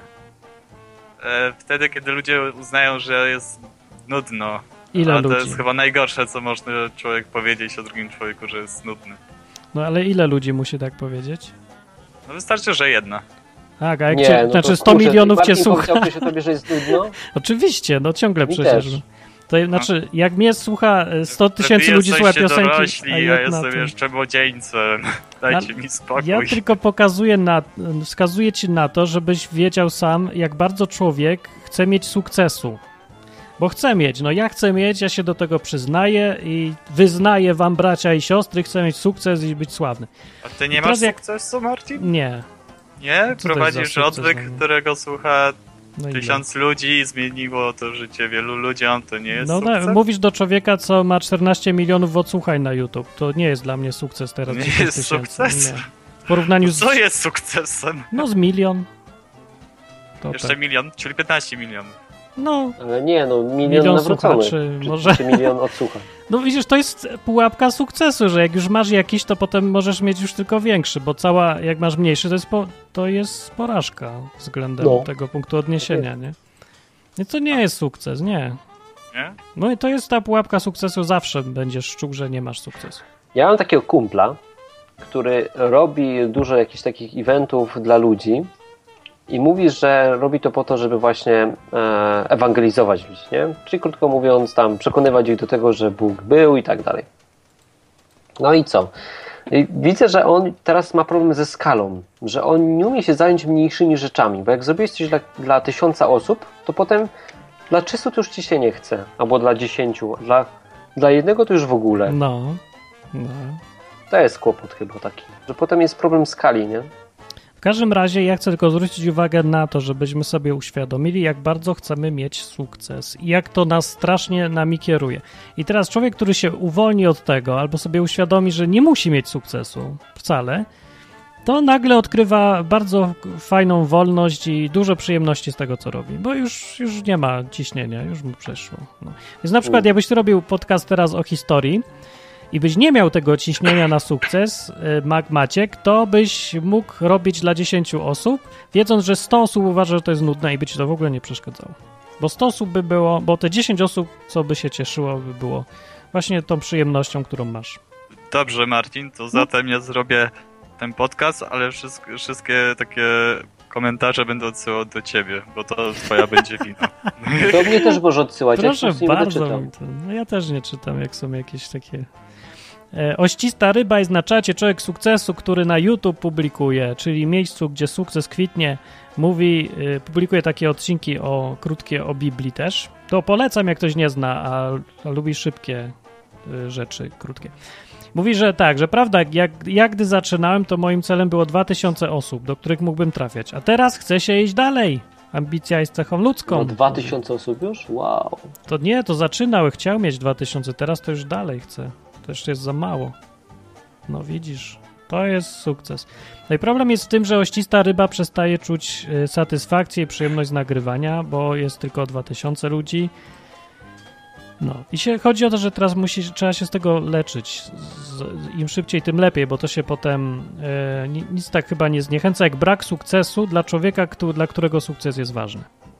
E, wtedy, kiedy ludzie uznają, że jest nudno. ile A to ludzi? jest chyba najgorsze, co można człowiek powiedzieć o drugim człowieku, że jest nudny. No ale ile ludzi musi tak powiedzieć? No wystarczy, że jedna. Tak, a jak Nie, cię, no to znaczy sto kurczę, milionów cię Martin słucha. powiedział ktoś o tobie, że jest nudno? Oczywiście, no ciągle Mi przecież. też. To znaczy, jak mnie słucha e, sto Wy tysięcy ludzi słucha jesteście piosenki, dorośli, a ja jedna jestem to... jeszcze młodzieńcem. Dajcie mi spokój. Ja tylko pokazuję na, wskazuję ci na to, żebyś wiedział sam, jak bardzo człowiek chce mieć sukcesu. Bo chce mieć, no ja chcę mieć, ja się do tego przyznaję i wyznaję wam, bracia i siostry, chcę mieć sukces i być sławny. A ty nie I masz teraz jak- sukcesu, Martin? Nie. Nie? Co to Prowadzisz jest za sukces odwyk, dla mnie? którego słucha No, i tysiąc ludzi i zmieniło to życie wielu ludziom, to nie jest no sukces? no, mówisz do człowieka, co ma czternaście milionów odsłuchań na YouTube. To nie jest dla mnie sukces teraz. Nie dziesięć jest tysięcy. sukces? Nie. W porównaniu z... Co jest sukcesem? No z milion. To Jeszcze tak. milion, czyli piętnaście milionów. No, Ale nie, no milion, Milion nawrócony. słuchaczy, czy, może. czy milion odsłuchań. no widzisz, to jest pułapka sukcesu, że jak już masz jakiś, to potem możesz mieć już tylko większy, bo cała, jak masz mniejszy, to jest, po, to jest porażka względem No. tego punktu odniesienia, nie? I to nie jest sukces, nie. Nie? No i to jest ta pułapka sukcesu, zawsze będziesz czuł, że nie masz sukcesu. Ja mam takiego kumpla, który robi dużo jakichś takich eventów dla ludzi i mówi, że robi to po to, żeby właśnie e, ewangelizować ludzi, nie? Czyli krótko mówiąc, tam przekonywać ich do tego, że Bóg był i tak dalej. No i co? I widzę, że on teraz ma problem ze skalą, że on nie umie się zająć mniejszymi rzeczami, bo jak zrobiłeś coś dla, dla tysiąca osób, to potem dla trzystu to już ci się nie chce, albo dla dziesięciu, dla, dla jednego to już w ogóle. No, no. To jest kłopot chyba taki, że potem jest problem skali, nie? W każdym razie ja chcę tylko zwrócić uwagę na to, żebyśmy sobie uświadomili, jak bardzo chcemy mieć sukces i jak to nas strasznie nami kieruje. I teraz człowiek, który się uwolni od tego albo sobie uświadomi, że nie musi mieć sukcesu wcale, to nagle odkrywa bardzo fajną wolność i dużo przyjemności z tego, co robi, bo już, już nie ma ciśnienia, już mu przeszło. No. Więc na przykład, jakbyś ty robił podcast teraz o historii i byś nie miał tego ciśnienia na sukces, Mac Maciek, to byś mógł robić dla dziesięciu osób, wiedząc, że sto osób uważa, że to jest nudne i by ci to w ogóle nie przeszkadzało. Bo sto osób by było, bo te dziesięć osób, co by się cieszyło, by było właśnie tą przyjemnością, którą masz. Dobrze, Marcin, to zatem ja zrobię ten podcast, ale wszystkie, wszystkie takie komentarze będę odsyłał do ciebie, bo to twoja będzie wina. To mnie też może odsyłać, Proszę ja po prostu nie będę bardzo. czytał. Mi to, no ja też nie czytam, jak są jakieś takie... E, Oścista ryba jest na czacie człowiek sukcesu, który na YouTube publikuje, czyli miejscu, gdzie sukces kwitnie, mówi, y, publikuje takie odcinki o krótkie o Biblii też. To polecam, jak ktoś nie zna, a, a lubi szybkie y, rzeczy, krótkie. Mówi, że tak, że prawda, jak, jak gdy zaczynałem, to moim celem było dwa tysiące osób, do których mógłbym trafiać, a teraz chce się iść dalej. Ambicja jest cechą ludzką. No dwa tysiące osób już? Wow. To nie, to zaczynał, chciał mieć dwa tysiące, teraz to już dalej chce. To jeszcze jest za mało. No widzisz, to jest sukces. No i problem jest w tym, że oścista ryba przestaje czuć y, satysfakcję i przyjemność z nagrywania, bo jest tylko dwa tysiące ludzi. No i się chodzi o to, że teraz musi, trzeba się z tego leczyć. Z, Im szybciej, tym lepiej, bo to się potem y, nic tak chyba nie zniechęca, jak brak sukcesu dla człowieka, kto, dla którego sukces jest ważny.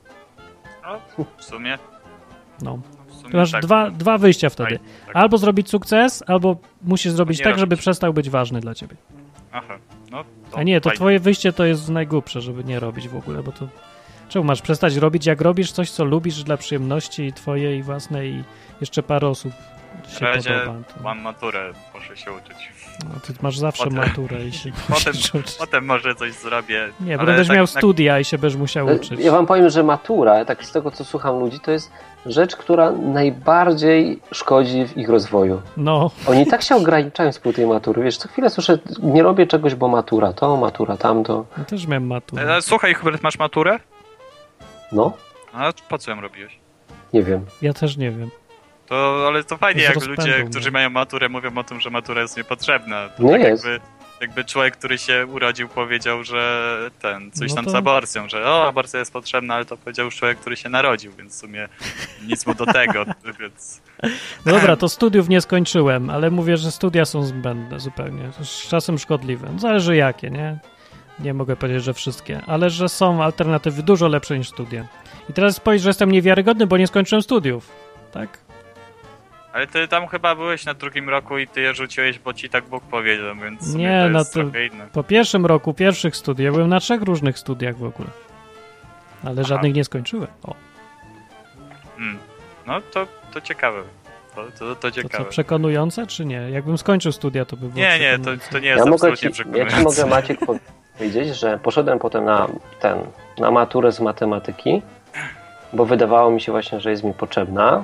No, w sumie. No. W sumie Tu masz tak. dwa, dwa wyjścia wtedy. Tak, tak. Albo zrobić sukces, albo musisz zrobić Nie tak, robić. żeby przestał być ważny dla ciebie. Aha, no. To A nie, to fajnie. twoje wyjście to jest najgłupsze, żeby nie robić w ogóle, bo to... Czemu masz przestać robić, jak robisz coś, co lubisz dla przyjemności twojej własnej i jeszcze parę osób się Na razie podoba. To... mam maturę, muszę się uczyć. No, ty masz zawsze Potem- maturę i się Potem, musisz uczyć. potem może coś zrobię. Nie, bo ale będziesz tak miał na- studia i się będziesz musiał uczyć. Ja wam powiem, że matura, tak z tego co słucham ludzi, to jest rzecz, która najbardziej szkodzi w ich rozwoju. No, Oni tak się ograniczają z tej matury. Wiesz, co chwilę słyszę, nie robię czegoś, bo matura to, matura tamto. ja też miałem maturę. E, Słuchaj, Hubert, masz maturę? No, A po co ją robiłeś? nie wiem. Ja też nie wiem. To, ale to fajnie, Z jak rozpędu, ludzie, no. którzy mają maturę, mówią o tym, że matura jest niepotrzebna. To Nie tak jest. Jakby, jakby człowiek, który się urodził, powiedział, że ten, coś No tam to- z aborcją, że o, aborcja jest potrzebna, ale to powiedział już człowiek, który się narodził, więc w sumie nic mu do tego, więc... No dobra, to studiów nie skończyłem, ale mówię, że studia są zbędne zupełnie. Z czasem szkodliwe. Zależy jakie, nie? Nie mogę powiedzieć, że wszystkie, ale że są alternatywy dużo lepsze niż studia. I teraz powiedz, że jestem niewiarygodny, bo nie skończyłem studiów. Tak? Ale ty tam chyba byłeś na drugim roku i ty je rzuciłeś, bo ci tak Bóg powiedział, więc w sumie Nie, to no jest to- trochę inne. Po pierwszym roku pierwszych studiów byłem na trzech różnych studiach w ogóle. Ale żadnych nie skończyłem. O, Hmm. No to, to ciekawe. To, to, to to ciekawe. co, przekonujące czy nie? Jakbym skończył studia, to by było Nie, nie, to, przekonujące. to nie jest Ja mogę, absolutnie ci, ja przekonujące. ci mogę, Maciek, powiedzieć, że poszedłem potem na ten, na maturę z matematyki, bo wydawało mi się właśnie, że jest mi potrzebna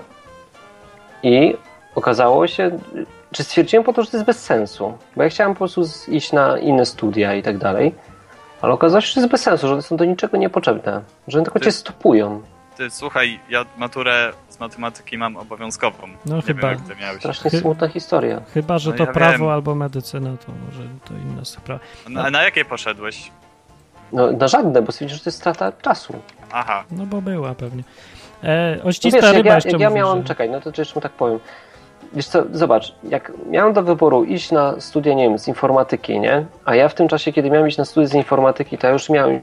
i okazało się, czy stwierdziłem po to, że to jest bez sensu, bo ja chciałem po prostu z- iść na inne studia i tak dalej, ale okazało się, że to jest bez sensu, że one są do niczego niepotrzebne, że one tylko Ty- cię stopują. Ty, słuchaj, ja maturę z matematyki mam obowiązkową. No Nie chyba. wiem, jak ty miałeś. Strasznie Chy- smutna historia. Chyba, że No to ja prawo wiem. albo medycyna, to może to inna sprawa. Na, na jakie poszedłeś? No, na żadne, bo stwierdziłem, że to jest strata czasu. Aha. No bo była pewnie. E, No oścista wiesz, jak ryba ja, jeszcze jak ja mówi, miałem, że... czekaj, no to jeszcze mu tak powiem. Wiesz co, zobacz, jak miałem do wyboru iść na studia, nie wiem, z informatyki, nie? A ja w tym czasie, kiedy miałem iść na studia z informatyki, to ja już miałem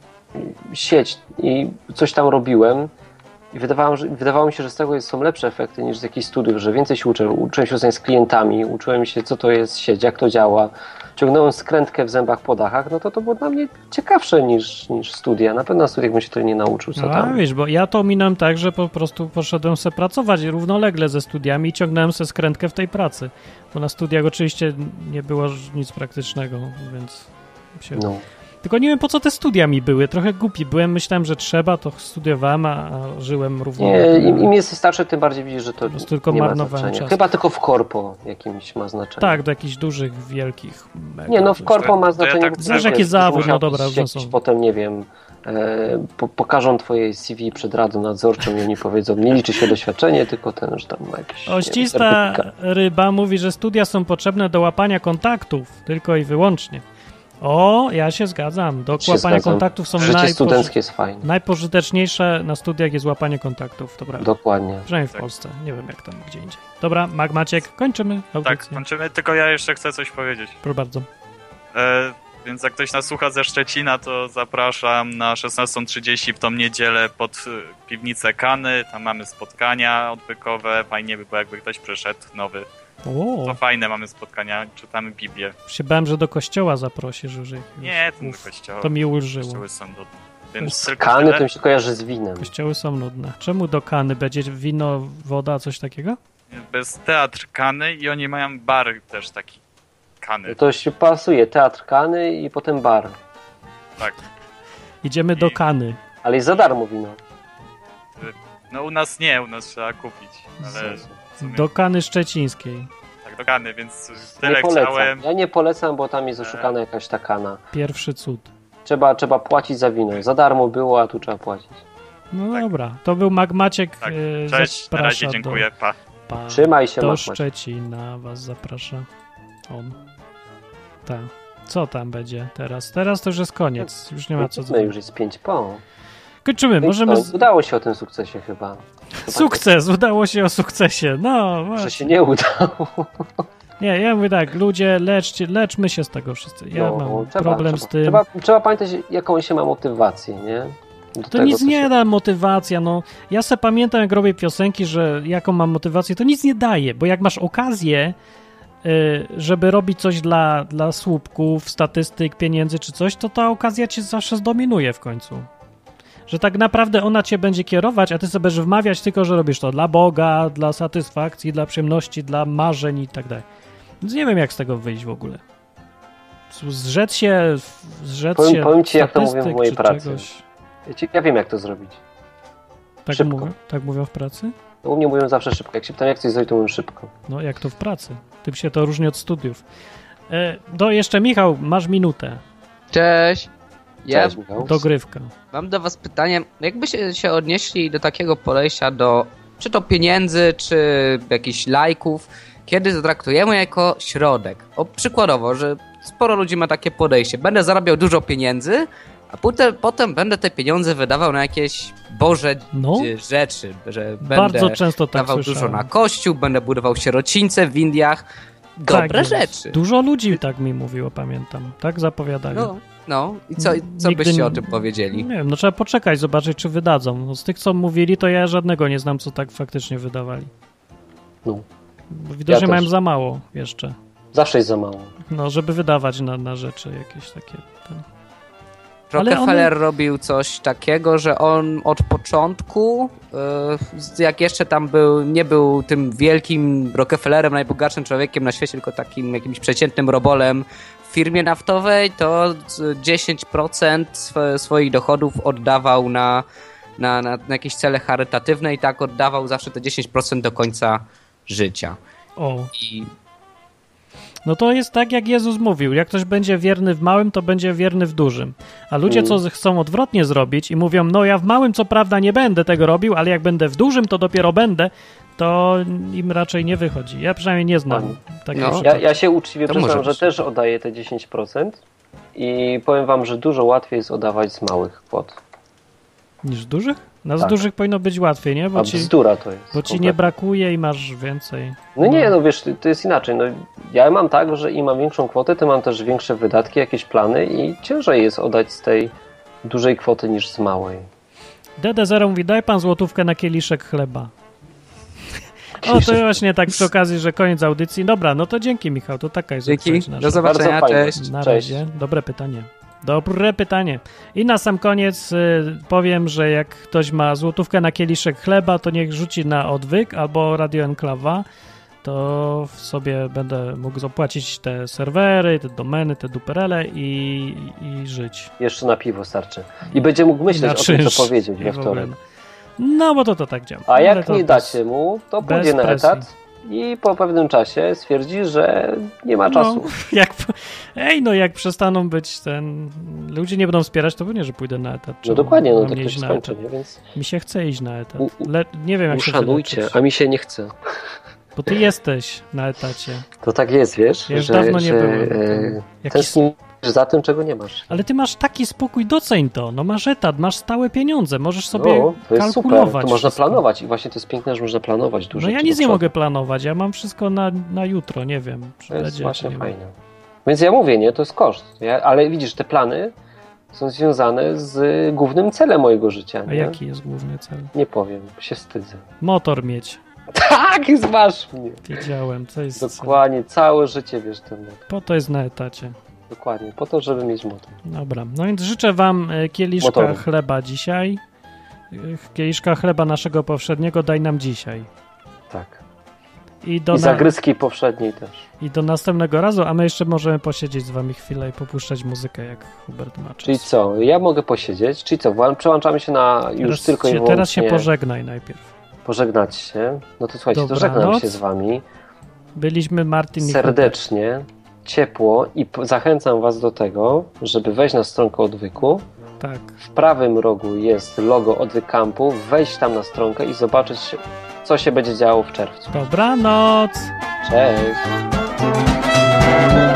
sieć i coś tam robiłem i wydawało, że, wydawało mi się, że z tego są lepsze efekty niż z jakichś studiów, że więcej się uczę. Uczyłem się rozmawiać z klientami, uczyłem się, co to jest sieć, jak to działa. Ciągnąłem skrętkę w zębach po dachach, no to to było dla mnie ciekawsze niż, niż studia. Na pewno na studiach bym się to nie nauczył, co No, a tam. wiesz, bo ja to minąłem tak, że po prostu poszedłem se pracować równolegle ze studiami i ciągnąłem se skrętkę w tej pracy. Bo na studiach oczywiście nie było nic praktycznego, więc się... No. Tylko nie wiem, po co te studia mi były. Trochę głupi byłem, myślałem, że trzeba, to studiowałem, a, a żyłem Nie, równolegle. im, im jesteś starszy, tym bardziej widzisz, że to Po prostu tylko nie ma marnowałem znaczenia. czas. Chyba tylko w korpo jakimś ma znaczenie. Tak, do jakichś dużych, wielkich... mega Nie, no w coś. korpo ma To ja znaczenie. tak bo Zależy, jaki będziesz zawód, musiał no dobra, jakiś różne są. potem, nie wiem, e, po, pokażą twoje C V przed radą nadzorczą i oni powiedzą, nie liczy się doświadczenie, tylko ten, że tam ma jakiś... nie wiem, Oścista certyfikat. ryba mówi, że studia są potrzebne do łapania kontaktów, tylko i wyłącznie. O, ja się zgadzam. Do Się łapania zgadzam. kontaktów są Życie najpoży... studenckie jest fajne. najpożyteczniejsze na studiach jest łapanie kontaktów, to prawda. Dokładnie. Przynajmniej w Tak. Polsce. Nie wiem jak tam gdzie indziej. Dobra, Mag Maciek, kończymy Tak, audycję. kończymy, tylko ja jeszcze chcę coś powiedzieć. Proszę bardzo. E, więc jak ktoś nas słucha ze Szczecina, to zapraszam na szesnasta trzydzieści w tą niedzielę pod e, piwnicę Kany. Tam mamy spotkania odwykowe. Fajnie by było, jakby ktoś przyszedł nowy. O, To fajne, mamy spotkania, czytamy Biblię. się bałem, że do kościoła zaprosisz już. ich. Nie, to do Uf, kościoła. To mi ulżyło. Kościoły są nudne. Więc tylko Kany tyle. to mi się kojarzy z winem. Kościoły są nudne. Czemu do Kany? Będzie wino, woda, coś takiego? Bez teatr Kany i oni mają bar też taki. Kany. To się pasuje, teatr Kany i potem bar. Tak. Idziemy do I- Kany. Ale jest za darmo wino. No u nas nie, u nas trzeba kupić. Ale w sumie, Do Kany Szczecińskiej. tak, do Kany, więc Nie tyle polecam. chciałem. Ja nie polecam, bo tam jest oszukana jakaś ta kana. Pierwszy cud. Trzeba, trzeba płacić za wino. Za darmo było, a tu trzeba płacić. No Tak. dobra, to był Mag Maciek. Tak, e, cześć, na razie, zaprasza dziękuję, pa. Do, pa, Trzymaj się, do Mac Maciek. Szczecina was zaprasza. On. Tak. Co tam będzie teraz? Teraz to już jest koniec. Już nie ma co My zrobić. już jest pięć po. Kończymy. Możemy... No, Z... udało się o tym sukcesie chyba. Sukces! Udało się o sukcesie. No, Że właśnie. się nie udało. Nie, ja mówię tak, ludzie, leczcie, leczmy się z tego wszyscy. Ja No, mam trzeba, problem trzeba, z tym. Trzeba, trzeba pamiętać, jaką się ma motywację, nie? Do To tego, nic co nie się... da, motywacja, no. Ja se pamiętam, jak robię piosenki, że jaką mam motywację, to nic nie daje, bo jak masz okazję, y, żeby robić coś dla, dla słupków, statystyk, pieniędzy czy coś, to ta okazja cię zawsze zdominuje w końcu. że tak naprawdę ona cię będzie kierować, a ty sobie będziesz wmawiać tylko, że robisz to dla Boga, dla satysfakcji, dla przyjemności, dla marzeń i tak dalej. Więc nie wiem, jak z tego wyjść w ogóle. Zrzec się, zrzec powiem, się powiem ci, jak to mówią w mojej czy pracy. czegoś. Ja, ci, ja wiem, jak to zrobić. Tak Szybko. mówią, tak mówią w pracy? No, u mnie mówią zawsze szybko. Jak się pytam, jak coś zrobić, to mówią szybko. No, jak to w pracy. Tym się to różni od studiów. E, do jeszcze, Michał, masz minutę. Cześć. Ja Cześć, Michał. Dogrywka. mam do was pytanie, jakbyście się odnieśli do takiego podejścia do czy to pieniędzy, czy jakichś lajków, kiedy zatraktujemy jako środek. O, przykładowo, że sporo ludzi ma takie podejście. Będę zarabiał dużo pieniędzy, a potem, potem będę te pieniądze wydawał na jakieś Boże No. rzeczy, że Bardzo będę często tak dawał słyszałem. dużo na kościół, będę budował sierocińce w Indiach. Dobre Tak jest. rzeczy. Dużo ludzi tak mi mówiło, pamiętam. Tak zapowiadali. No, no. I co, co Nigdy byście nie- o tym powiedzieli? Nie wiem, no trzeba poczekać, zobaczyć, czy wydadzą. No, z tych, co mówili, to ja żadnego nie znam, co tak faktycznie wydawali. No. Bo widocznie Ja mają też. za mało jeszcze. Zawsze jest za mało. No, żeby wydawać na, na rzeczy jakieś takie. Ten. Ale Rockefeller one- robił coś takiego, że on od początku, yy, jak jeszcze tam był, nie był tym wielkim Rockefellerem, najbogatszym człowiekiem na świecie, tylko takim jakimś przeciętnym robolem w firmie naftowej, to z- dziesięć procent sw- swoich dochodów oddawał na, na, na, na jakieś cele charytatywne i tak oddawał zawsze te dziesięć procent do końca życia. O, I no to jest tak, jak Jezus mówił. Jak ktoś będzie wierny w małym, to będzie wierny w dużym. A ludzie, co z- chcą odwrotnie zrobić i mówią, no ja w małym co prawda nie będę tego robił, ale jak będę w dużym, to dopiero będę, to im raczej nie wychodzi. Ja przynajmniej nie znam Oni. takiej No. przypadku. Ja, ja się uczciwie To przyznam, może że być. też oddaję te dziesięć procent i powiem wam, że dużo łatwiej jest oddawać z małych kwot. Niż dużych? No z Tak. dużych powinno być łatwiej, nie? Bo A ci, bzdura to jest. bo ci nie kompletnie. brakuje i masz więcej. No nie, no wiesz, to jest inaczej. No, ja mam tak, że im mam większą kwotę, tym mam też większe wydatki, jakieś plany i ciężej jest oddać z tej dużej kwoty niż z małej. D D zero mówi, daj pan złotówkę na kieliszek chleba. O, to właśnie tak przy okazji, że koniec audycji. Dobra, no to dzięki, Michał, to taka jest dzięki, odpowiedź nasza. do zobaczenia, Bardzo fajne. cześć. Na Cześć. razie. Dobre pytanie. Dobre pytanie. I na sam koniec y, powiem, że jak ktoś ma złotówkę na kieliszek chleba, to niech rzuci na odwyk albo Radio Enklawa, to sobie będę mógł zapłacić te serwery, te domeny, te duperele i, i żyć. Jeszcze na piwo starczy. I będzie mógł myśleć Na o tym, czynsz. co powiedzieć I we w ogóle. wtorek. No, bo to, to tak działa. A Ale jak to nie bez- dacie mu, to bez pójdzie na presji. etat i po pewnym czasie stwierdzi, że nie ma czasu. No, jak, ej, no jak przestaną być ten... Ludzie nie będą wspierać, to pewnie, że pójdę na etat. No Czemu dokładnie, no mam to nie się iść na skończy, etat? nie? Więc Mi się chce iść na etat. U- u- Le, nie wiem, jak się uszanujcie, wyleczyć. a mi się nie chce. Bo ty jesteś na etacie. To tak jest, wiesz, Ja już że, dawno nie że byłem. e, Jakiś... tęsknisz za tym, czego nie masz. Ale ty masz taki spokój, doceń to. No masz etat, masz stałe pieniądze, możesz sobie No, to jest super, kalkulować. to można wszystko. planować i właśnie to jest piękne, że można planować dużo. No ja do nic nie przodu. mogę planować, ja mam wszystko na, na jutro, nie wiem. To jest Przyjdzie, właśnie nie wiem. fajne. Więc ja mówię, nie, to jest koszt. Ja, ale widzisz, te plany są związane z głównym celem mojego życia. A Nie, jaki jest główny cel? nie powiem, się wstydzę. Motor mieć. Tak, zmasz mnie. Wiedziałem, co jest cel. Dokładnie, całe życie wiesz ten motor. Po to jest na etacie. Dokładnie, po to, żeby mieć motor. Dobra, no więc życzę wam e, kieliszka Motoru. chleba dzisiaj. E, Kieliszka chleba naszego powszedniego daj nam dzisiaj. Tak. I do, I na, zagryzki powszedniej też. I do następnego razu, a my jeszcze możemy posiedzieć z wami chwilę i popuszczać muzykę, jak Hubert ma czas. Czyli co, ja mogę posiedzieć, czyli co, wła- przełączamy się na już teraz tylko i się, wyłącznie teraz się pożegnaj najpierw. pożegnać się. No to słuchajcie, to Dobranoc. żegnam się z wami Byliśmy Martin i Hubert. serdecznie, ciepło i p- zachęcam was do tego, żeby wejść na stronkę Odwyku. Tak. W prawym rogu jest logo Odwyk Campu, wejść tam na stronkę i zobaczyć, co się będzie działo w czerwcu. Dobranoc! Cześć!